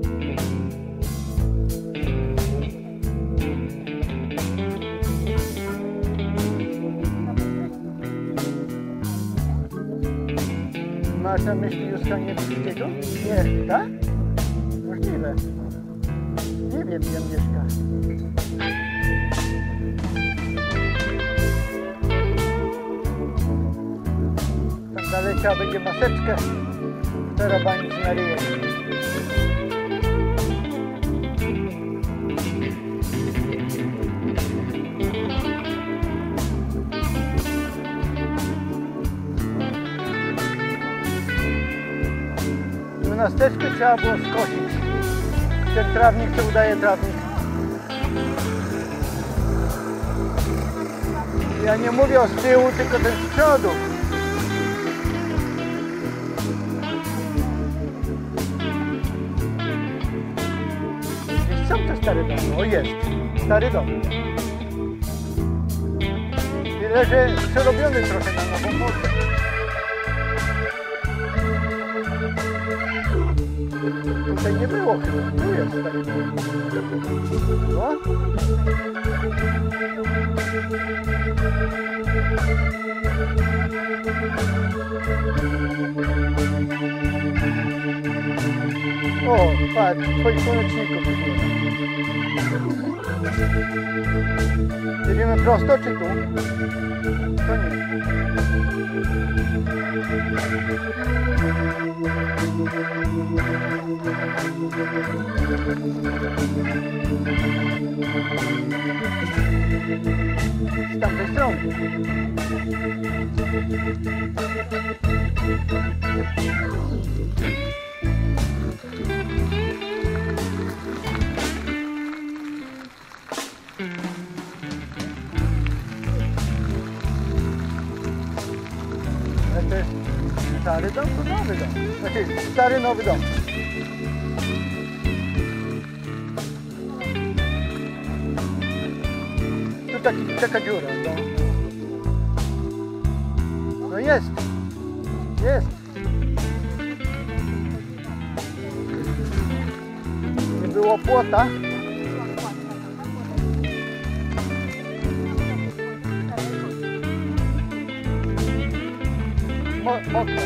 Masz na myśli Józka Niewickiego? Nie, tak? Możliwe. Nie wiem, gdzie on mieszka. Tam dalej trzeba będzie maseczkę terabanić na ryję. Gimnastyczkę trzeba było skosić. Ten trawnik, co udaje trawnik. Ja nie mówię o z tyłu, tylko ten z przodu. Gdzieś są te stare domy. O, jest. Stary dom. Tyle, że przerobiony trochę na nową modę. Tutaj nie było chyba. Tu jest stary dom. No. O, patrz, twoich słoneczników. Jedziemy prosto czy tu? To nie. Z tamtej strony. Ale to jest stary dom, to nowy dom. Znaczy stary, nowy dom. Tu taka dziura. No, no jest. Jest. Nie było płota. Mokro.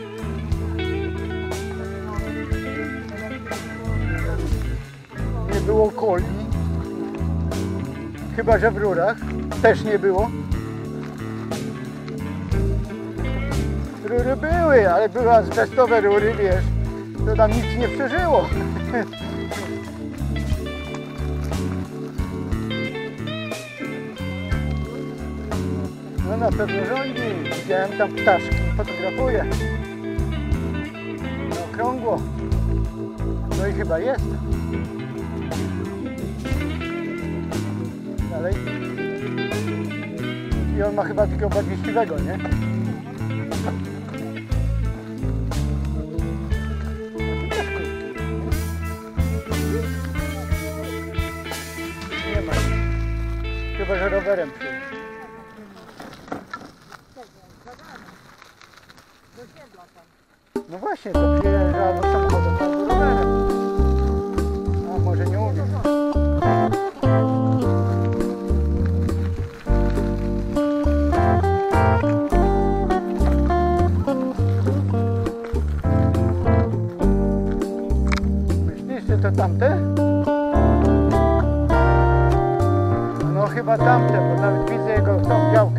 Nie było coli. Chyba że w rurach też nie było. Rury były, ale były azbestowe rury, wiesz, to tam nic nie przeżyło. No na pewno rządzi. Widziałem tam ptaszki, fotografuję. Na okrągło. No i chyba jest. Dalej. I on ma chyba tylko właściwego, nie? Nie ma. Chyba że rowerem przyjdzie. No właśnie, to przyjeżdża albo samochodem, albo rowerem. A może nie umiem. Myślisz, że to tamte? No chyba tamte, bo nawet widzę jego tą działkę.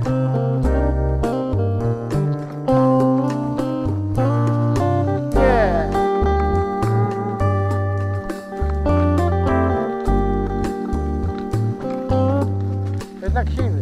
Jednak siwy.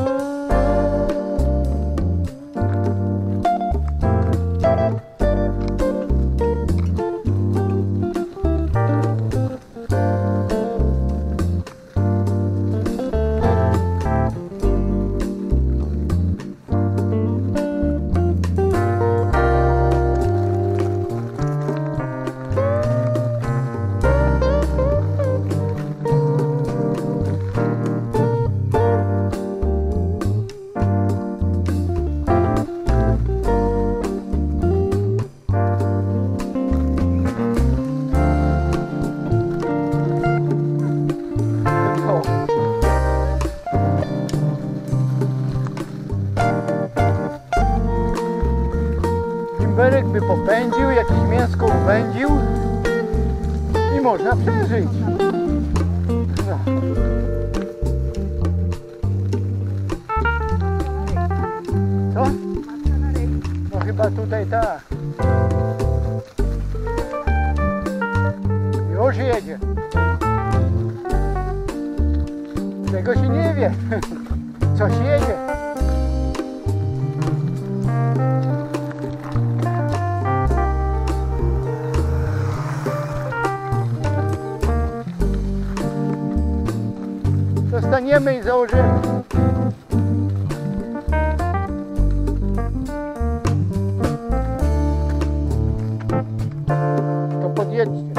Berek by popędził, jakieś mięsko upędził i można przeżyć. No. Co? No chyba tutaj tak. Już jedzie. Tego się nie wie. Coś jedzie. Zostaniemy i założymy. To podjedźcie.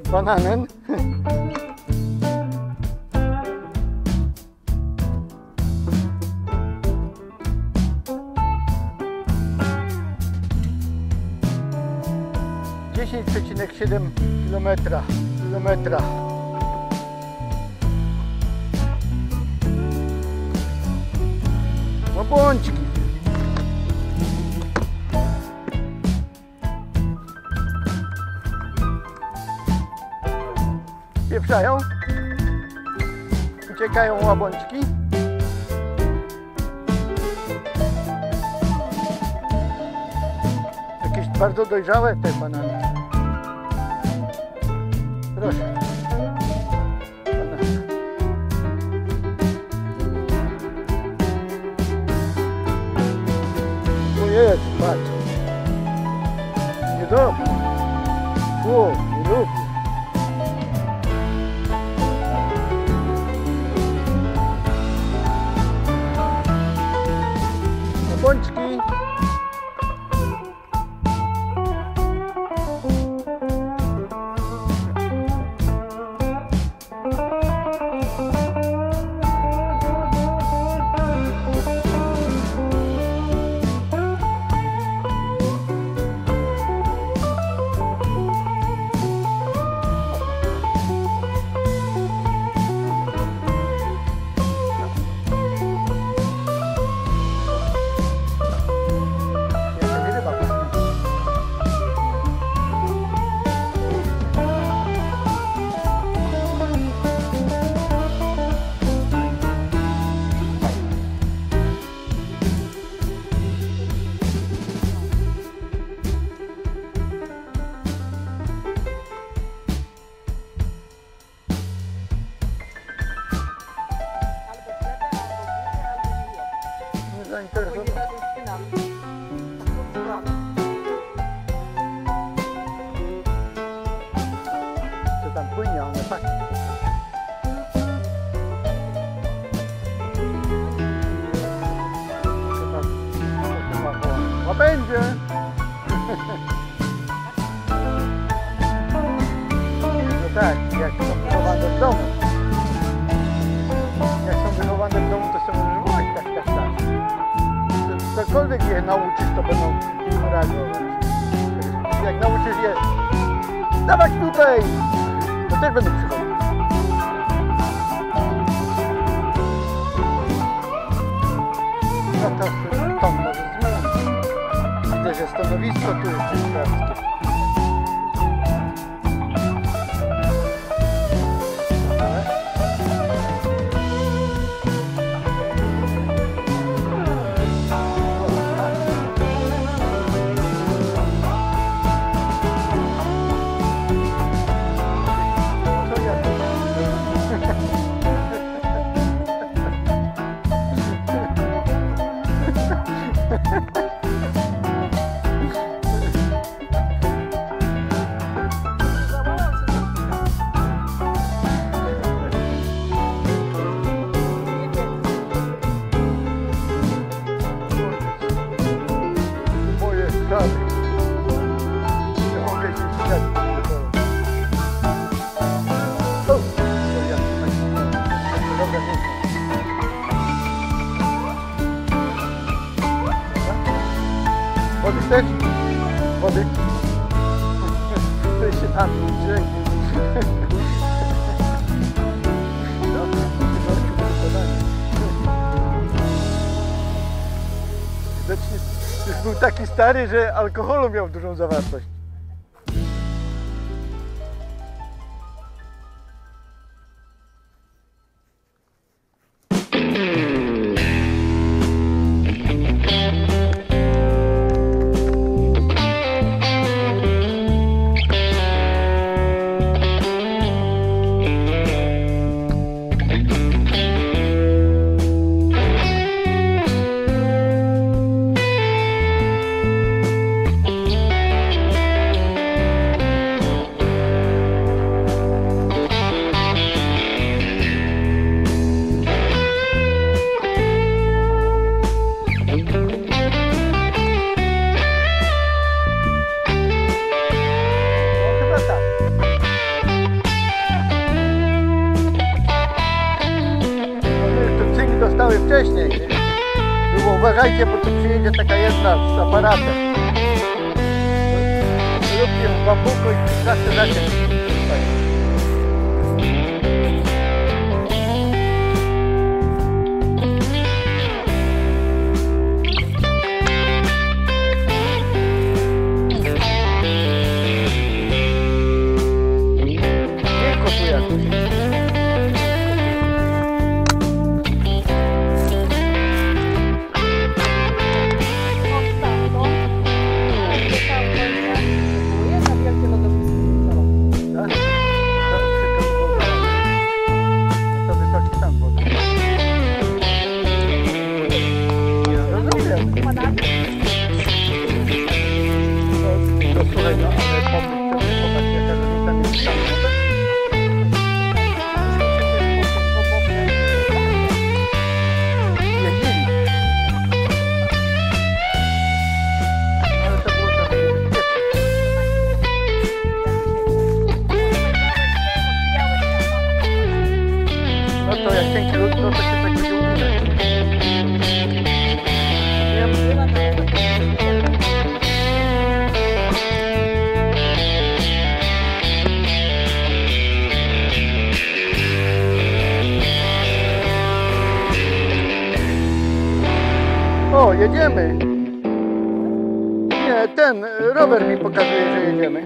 bananen. Dziesięć 10,7 kilometra. No bączki. Pieprzają. Uciekają łabączki. Jakieś bardzo dojrzałe te banany. Proszę. Banany. O Jezu, patrz. Niedobrze. O, nie lubię. Bączki. Co tam płynie, one tak. No będzie. No tak, jak są wychowane w domu. Jak są wychowane w domu, to są używać tak. Cokolwiek je nauczysz, to będą reagować. Jak nauczysz je dawać tutaj, to też będą przychodzić. No to może zmienić. Widzę, że stanowisko tu jest ciężarskie. Wody chcesz? Wody? To się tam idzie. Dobra, widocznie już był taki stary, że alkoholu miał dużą zawartość. wcześniej. Było, uważajcie, bo tu przyjedzie taka jedna z aparatem. Lubcie w bambuku i zawsze dacie. O, jedziemy. Nie, ten rower mi pokazuje, że jedziemy.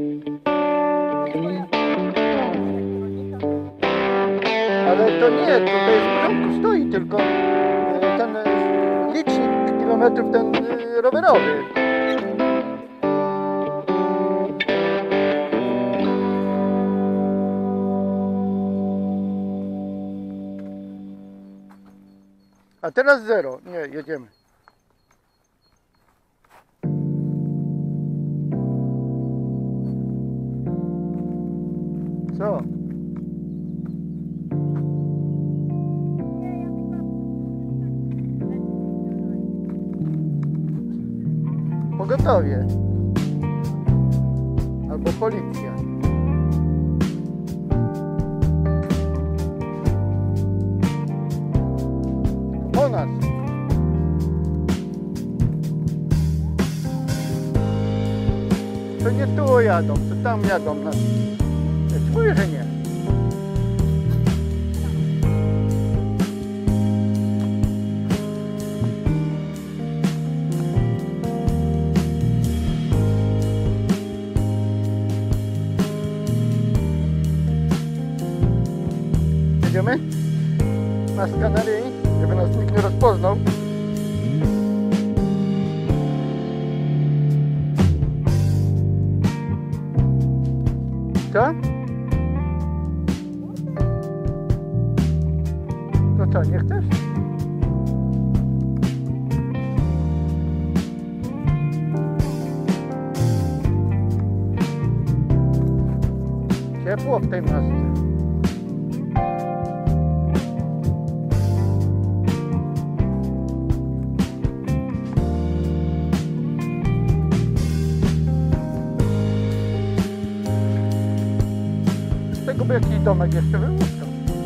Ale to nie, tutaj w bramku stoi tylko ten licznik kilometrów, ten rowerowy. A teraz 0. Nie, jedziemy. Co? Pogotowie. Albo policja. Po nas. To nie tu jadą, to tam jadą nas. Ja ci mówię, że nie. Jedziemy na skaneryi, żeby nas nikt nie rozpoznał. Co? To co, nie chcesz? Ciepło w tej masce. By jakiś domek jeszcze wyłuszczał.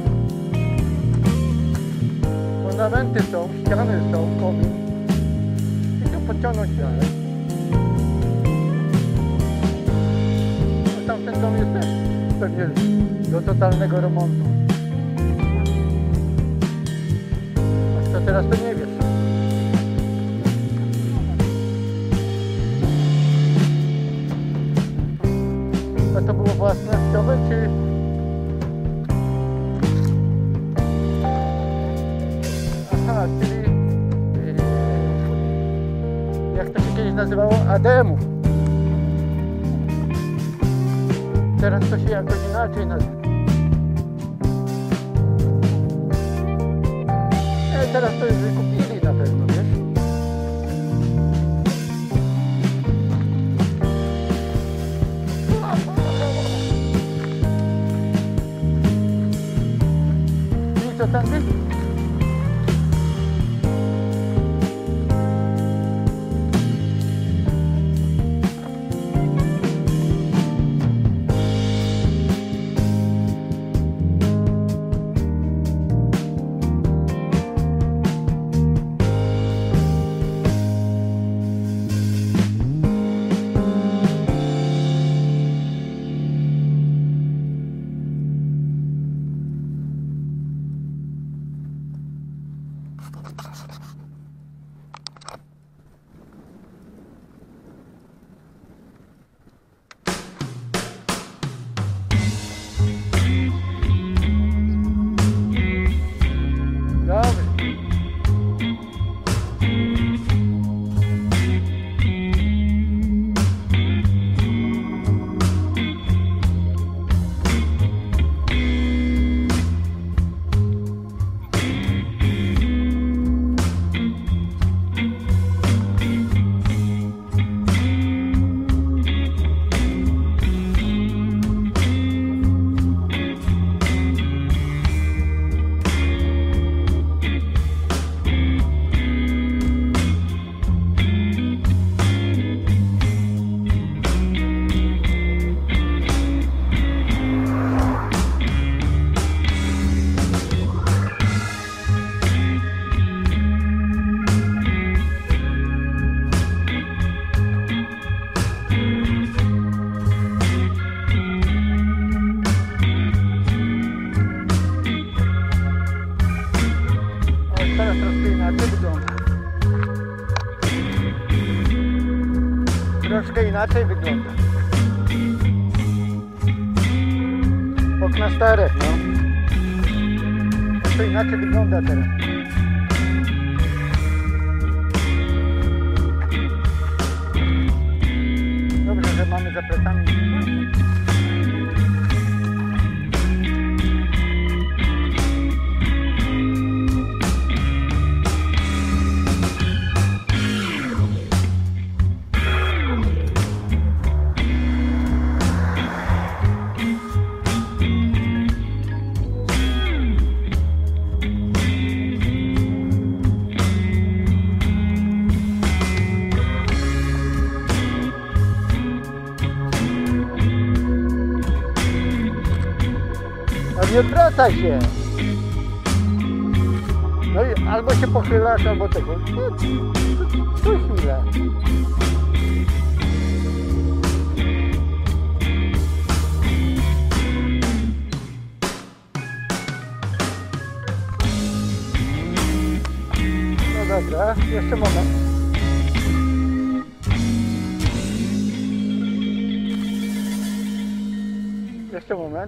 Fundamenty są, ściany są, komin. I tu podciągnąć dalej. No tam ten dom jest też pewnie do totalnego remontu. A co teraz to nie wiesz. A to było własnościowe czy... Aha, czyli jak to się kiedyś nazywało? ADM-ów. Teraz to się jakoś inaczej nazywa. Nie, teraz to już wykupili na pewno, wiesz? I co tam jest? Inaczej wygląda. Troszkę inaczej wygląda. Okna stare, no. To inaczej wygląda teraz. Dobrze, że mamy za plecami. Nie odwracaj się. No i albo się pochylasz, albo tego. No, stój chwilę. No dobra, jeszcze moment. Jeszcze moment.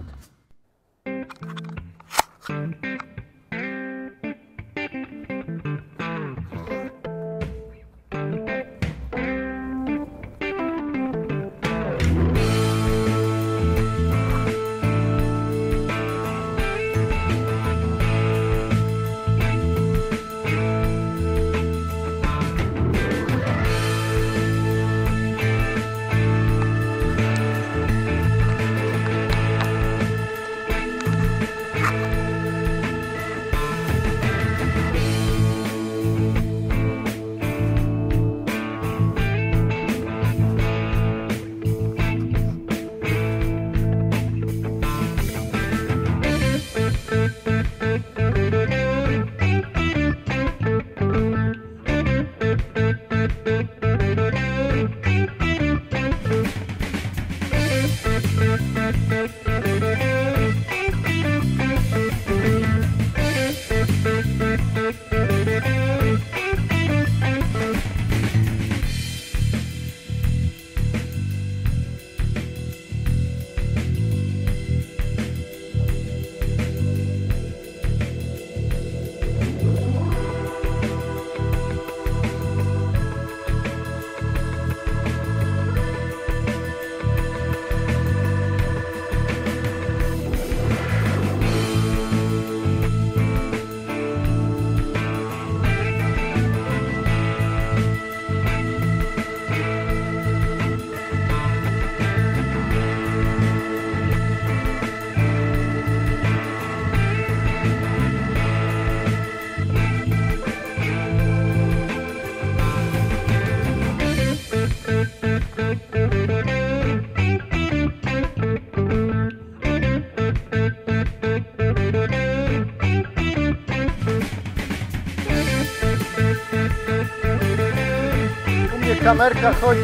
Kamerka chodzi,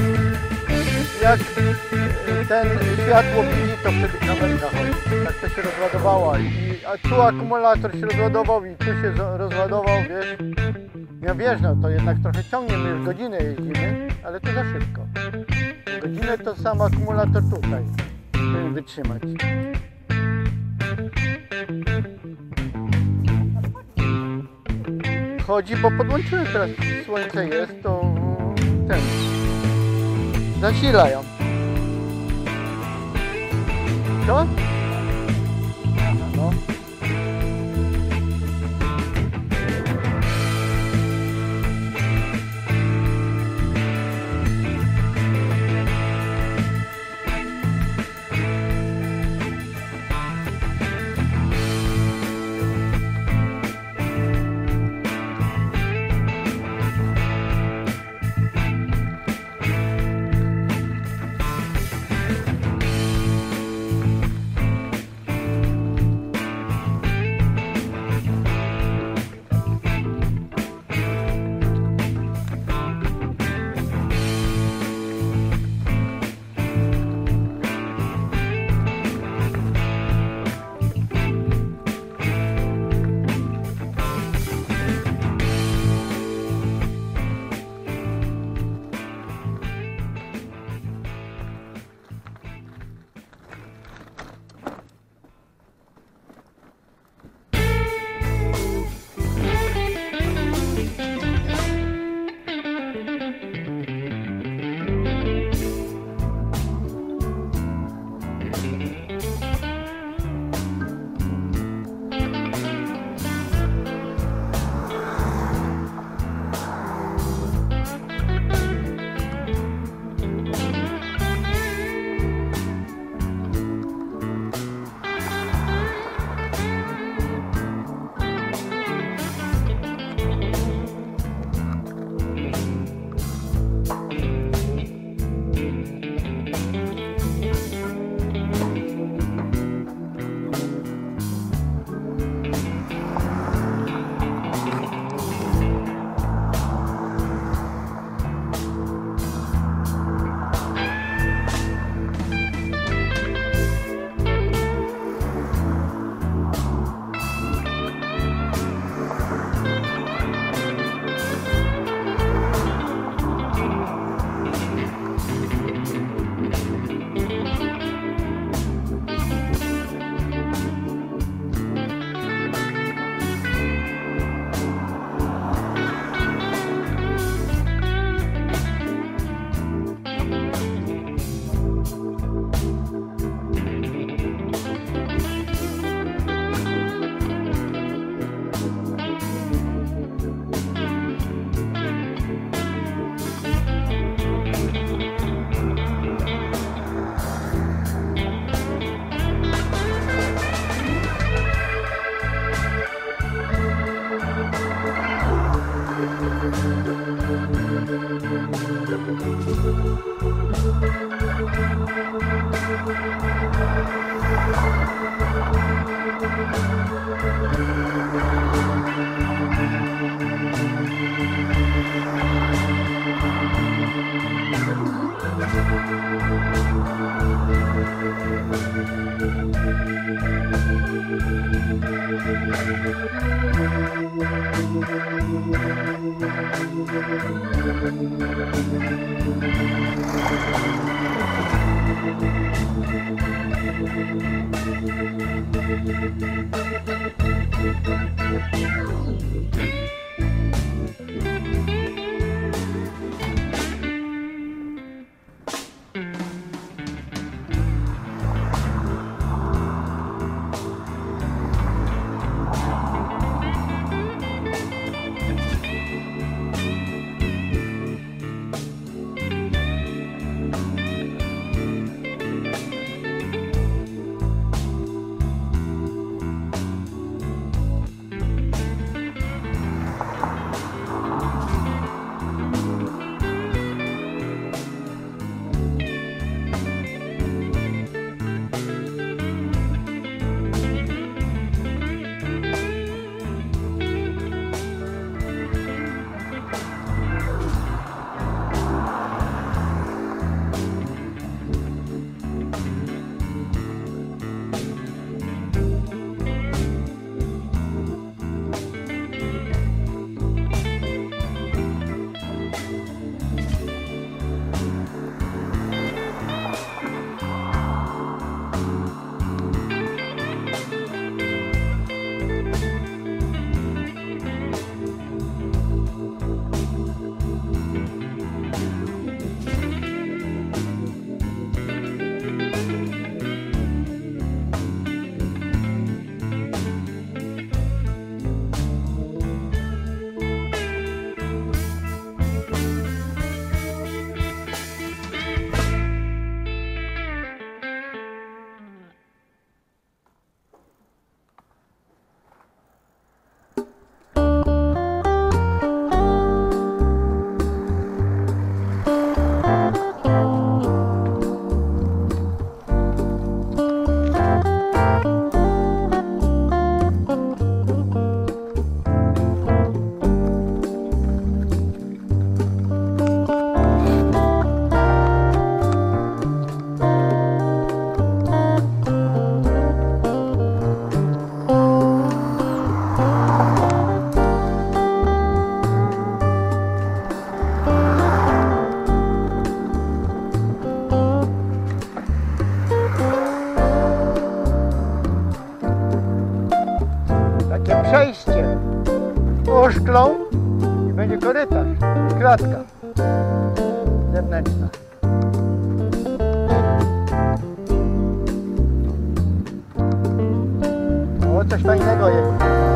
jak ten światło widzi, to wtedy kamerka chodzi. Tak to się rozładowała. A tu akumulator się rozładował i tu się rozładował, wiesz. Ja wiesz, no to jednak trochę ciągnie, my już godzinę jeździmy, ale to za szybko. Godzinę to sam akumulator tutaj powinien wytrzymać. Chodzi, bo podłączyłem teraz, słońce jest, to ten zasilają. Co? No. Przejście oszklą i będzie korytarz i klatka zewnętrzna. O, coś fajnego jest.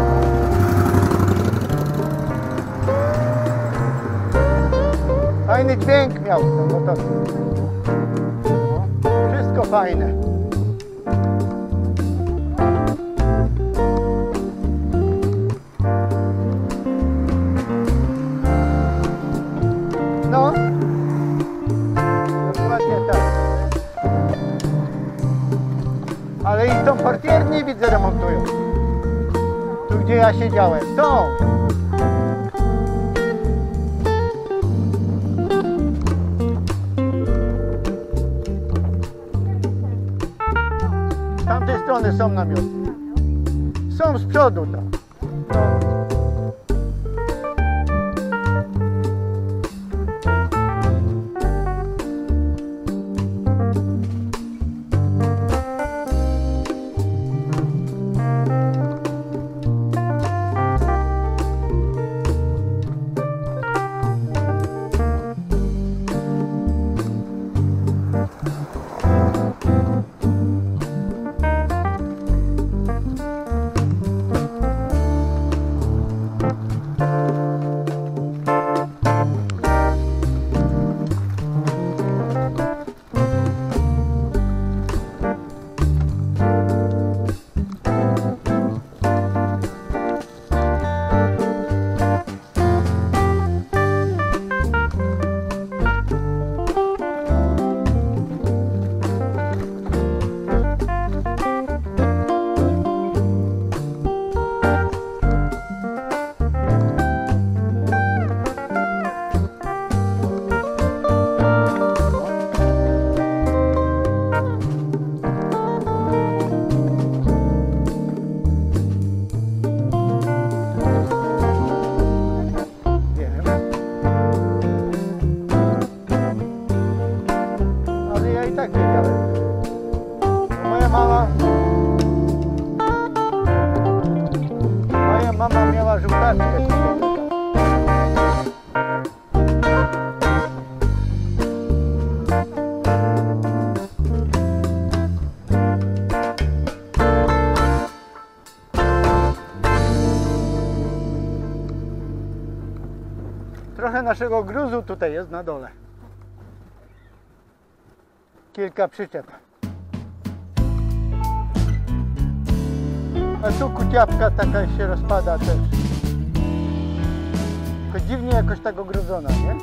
Fajny dźwięk miał ten motocykl. Wszystko fajne. No, dokładnie tak. Ale i tą portiernię widzę remontują. Tu gdzie ja siedziałem. Tą. Z tamtej strony są namioty. Są z przodu tam. No. ma żółtaczkę tutaj. Trochę naszego gruzu tutaj jest na dole. Kilka przyczep. A tu kuciapka taka się rozpada też. Tylko dziwnie jakoś tak ogrodzona, nie?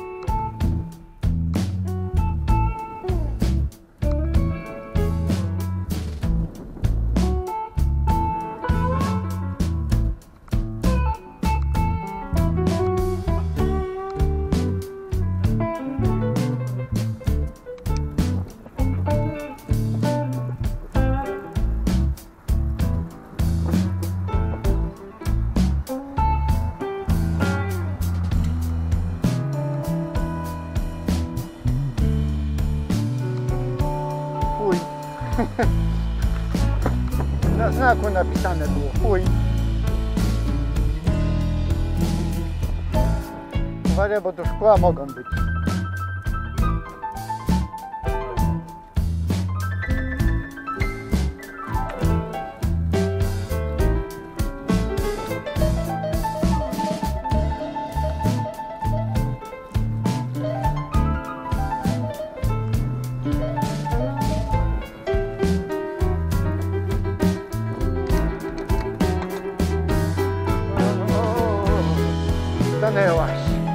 Na znaku napisane było chuj. Uważaj, bo tu szkła mogą być. Stanęłaś.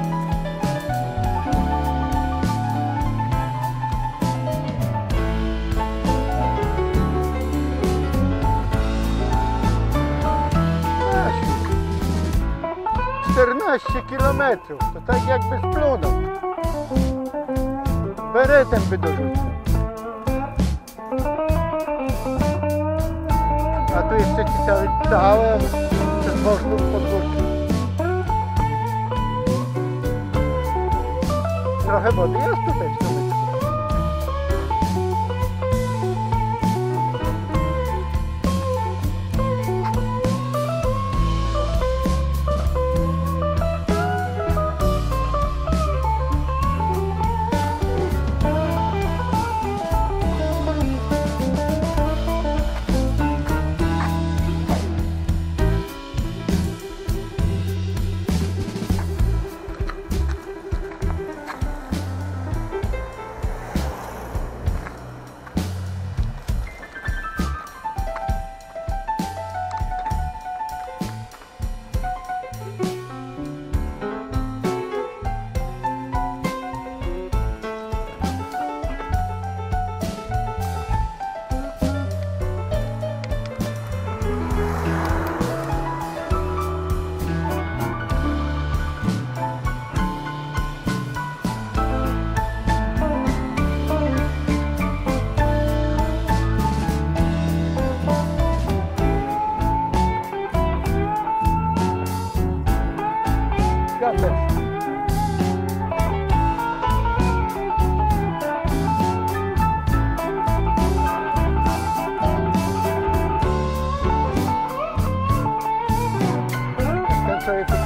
Asiu, 14 kilometrów, to tak jakby splunął. Beretem by dorzucił. A tu jeszcze ci całe przez Wożnów podwórko. Trochę wody jest tutaj w sumie. Ja też. Ten człowiek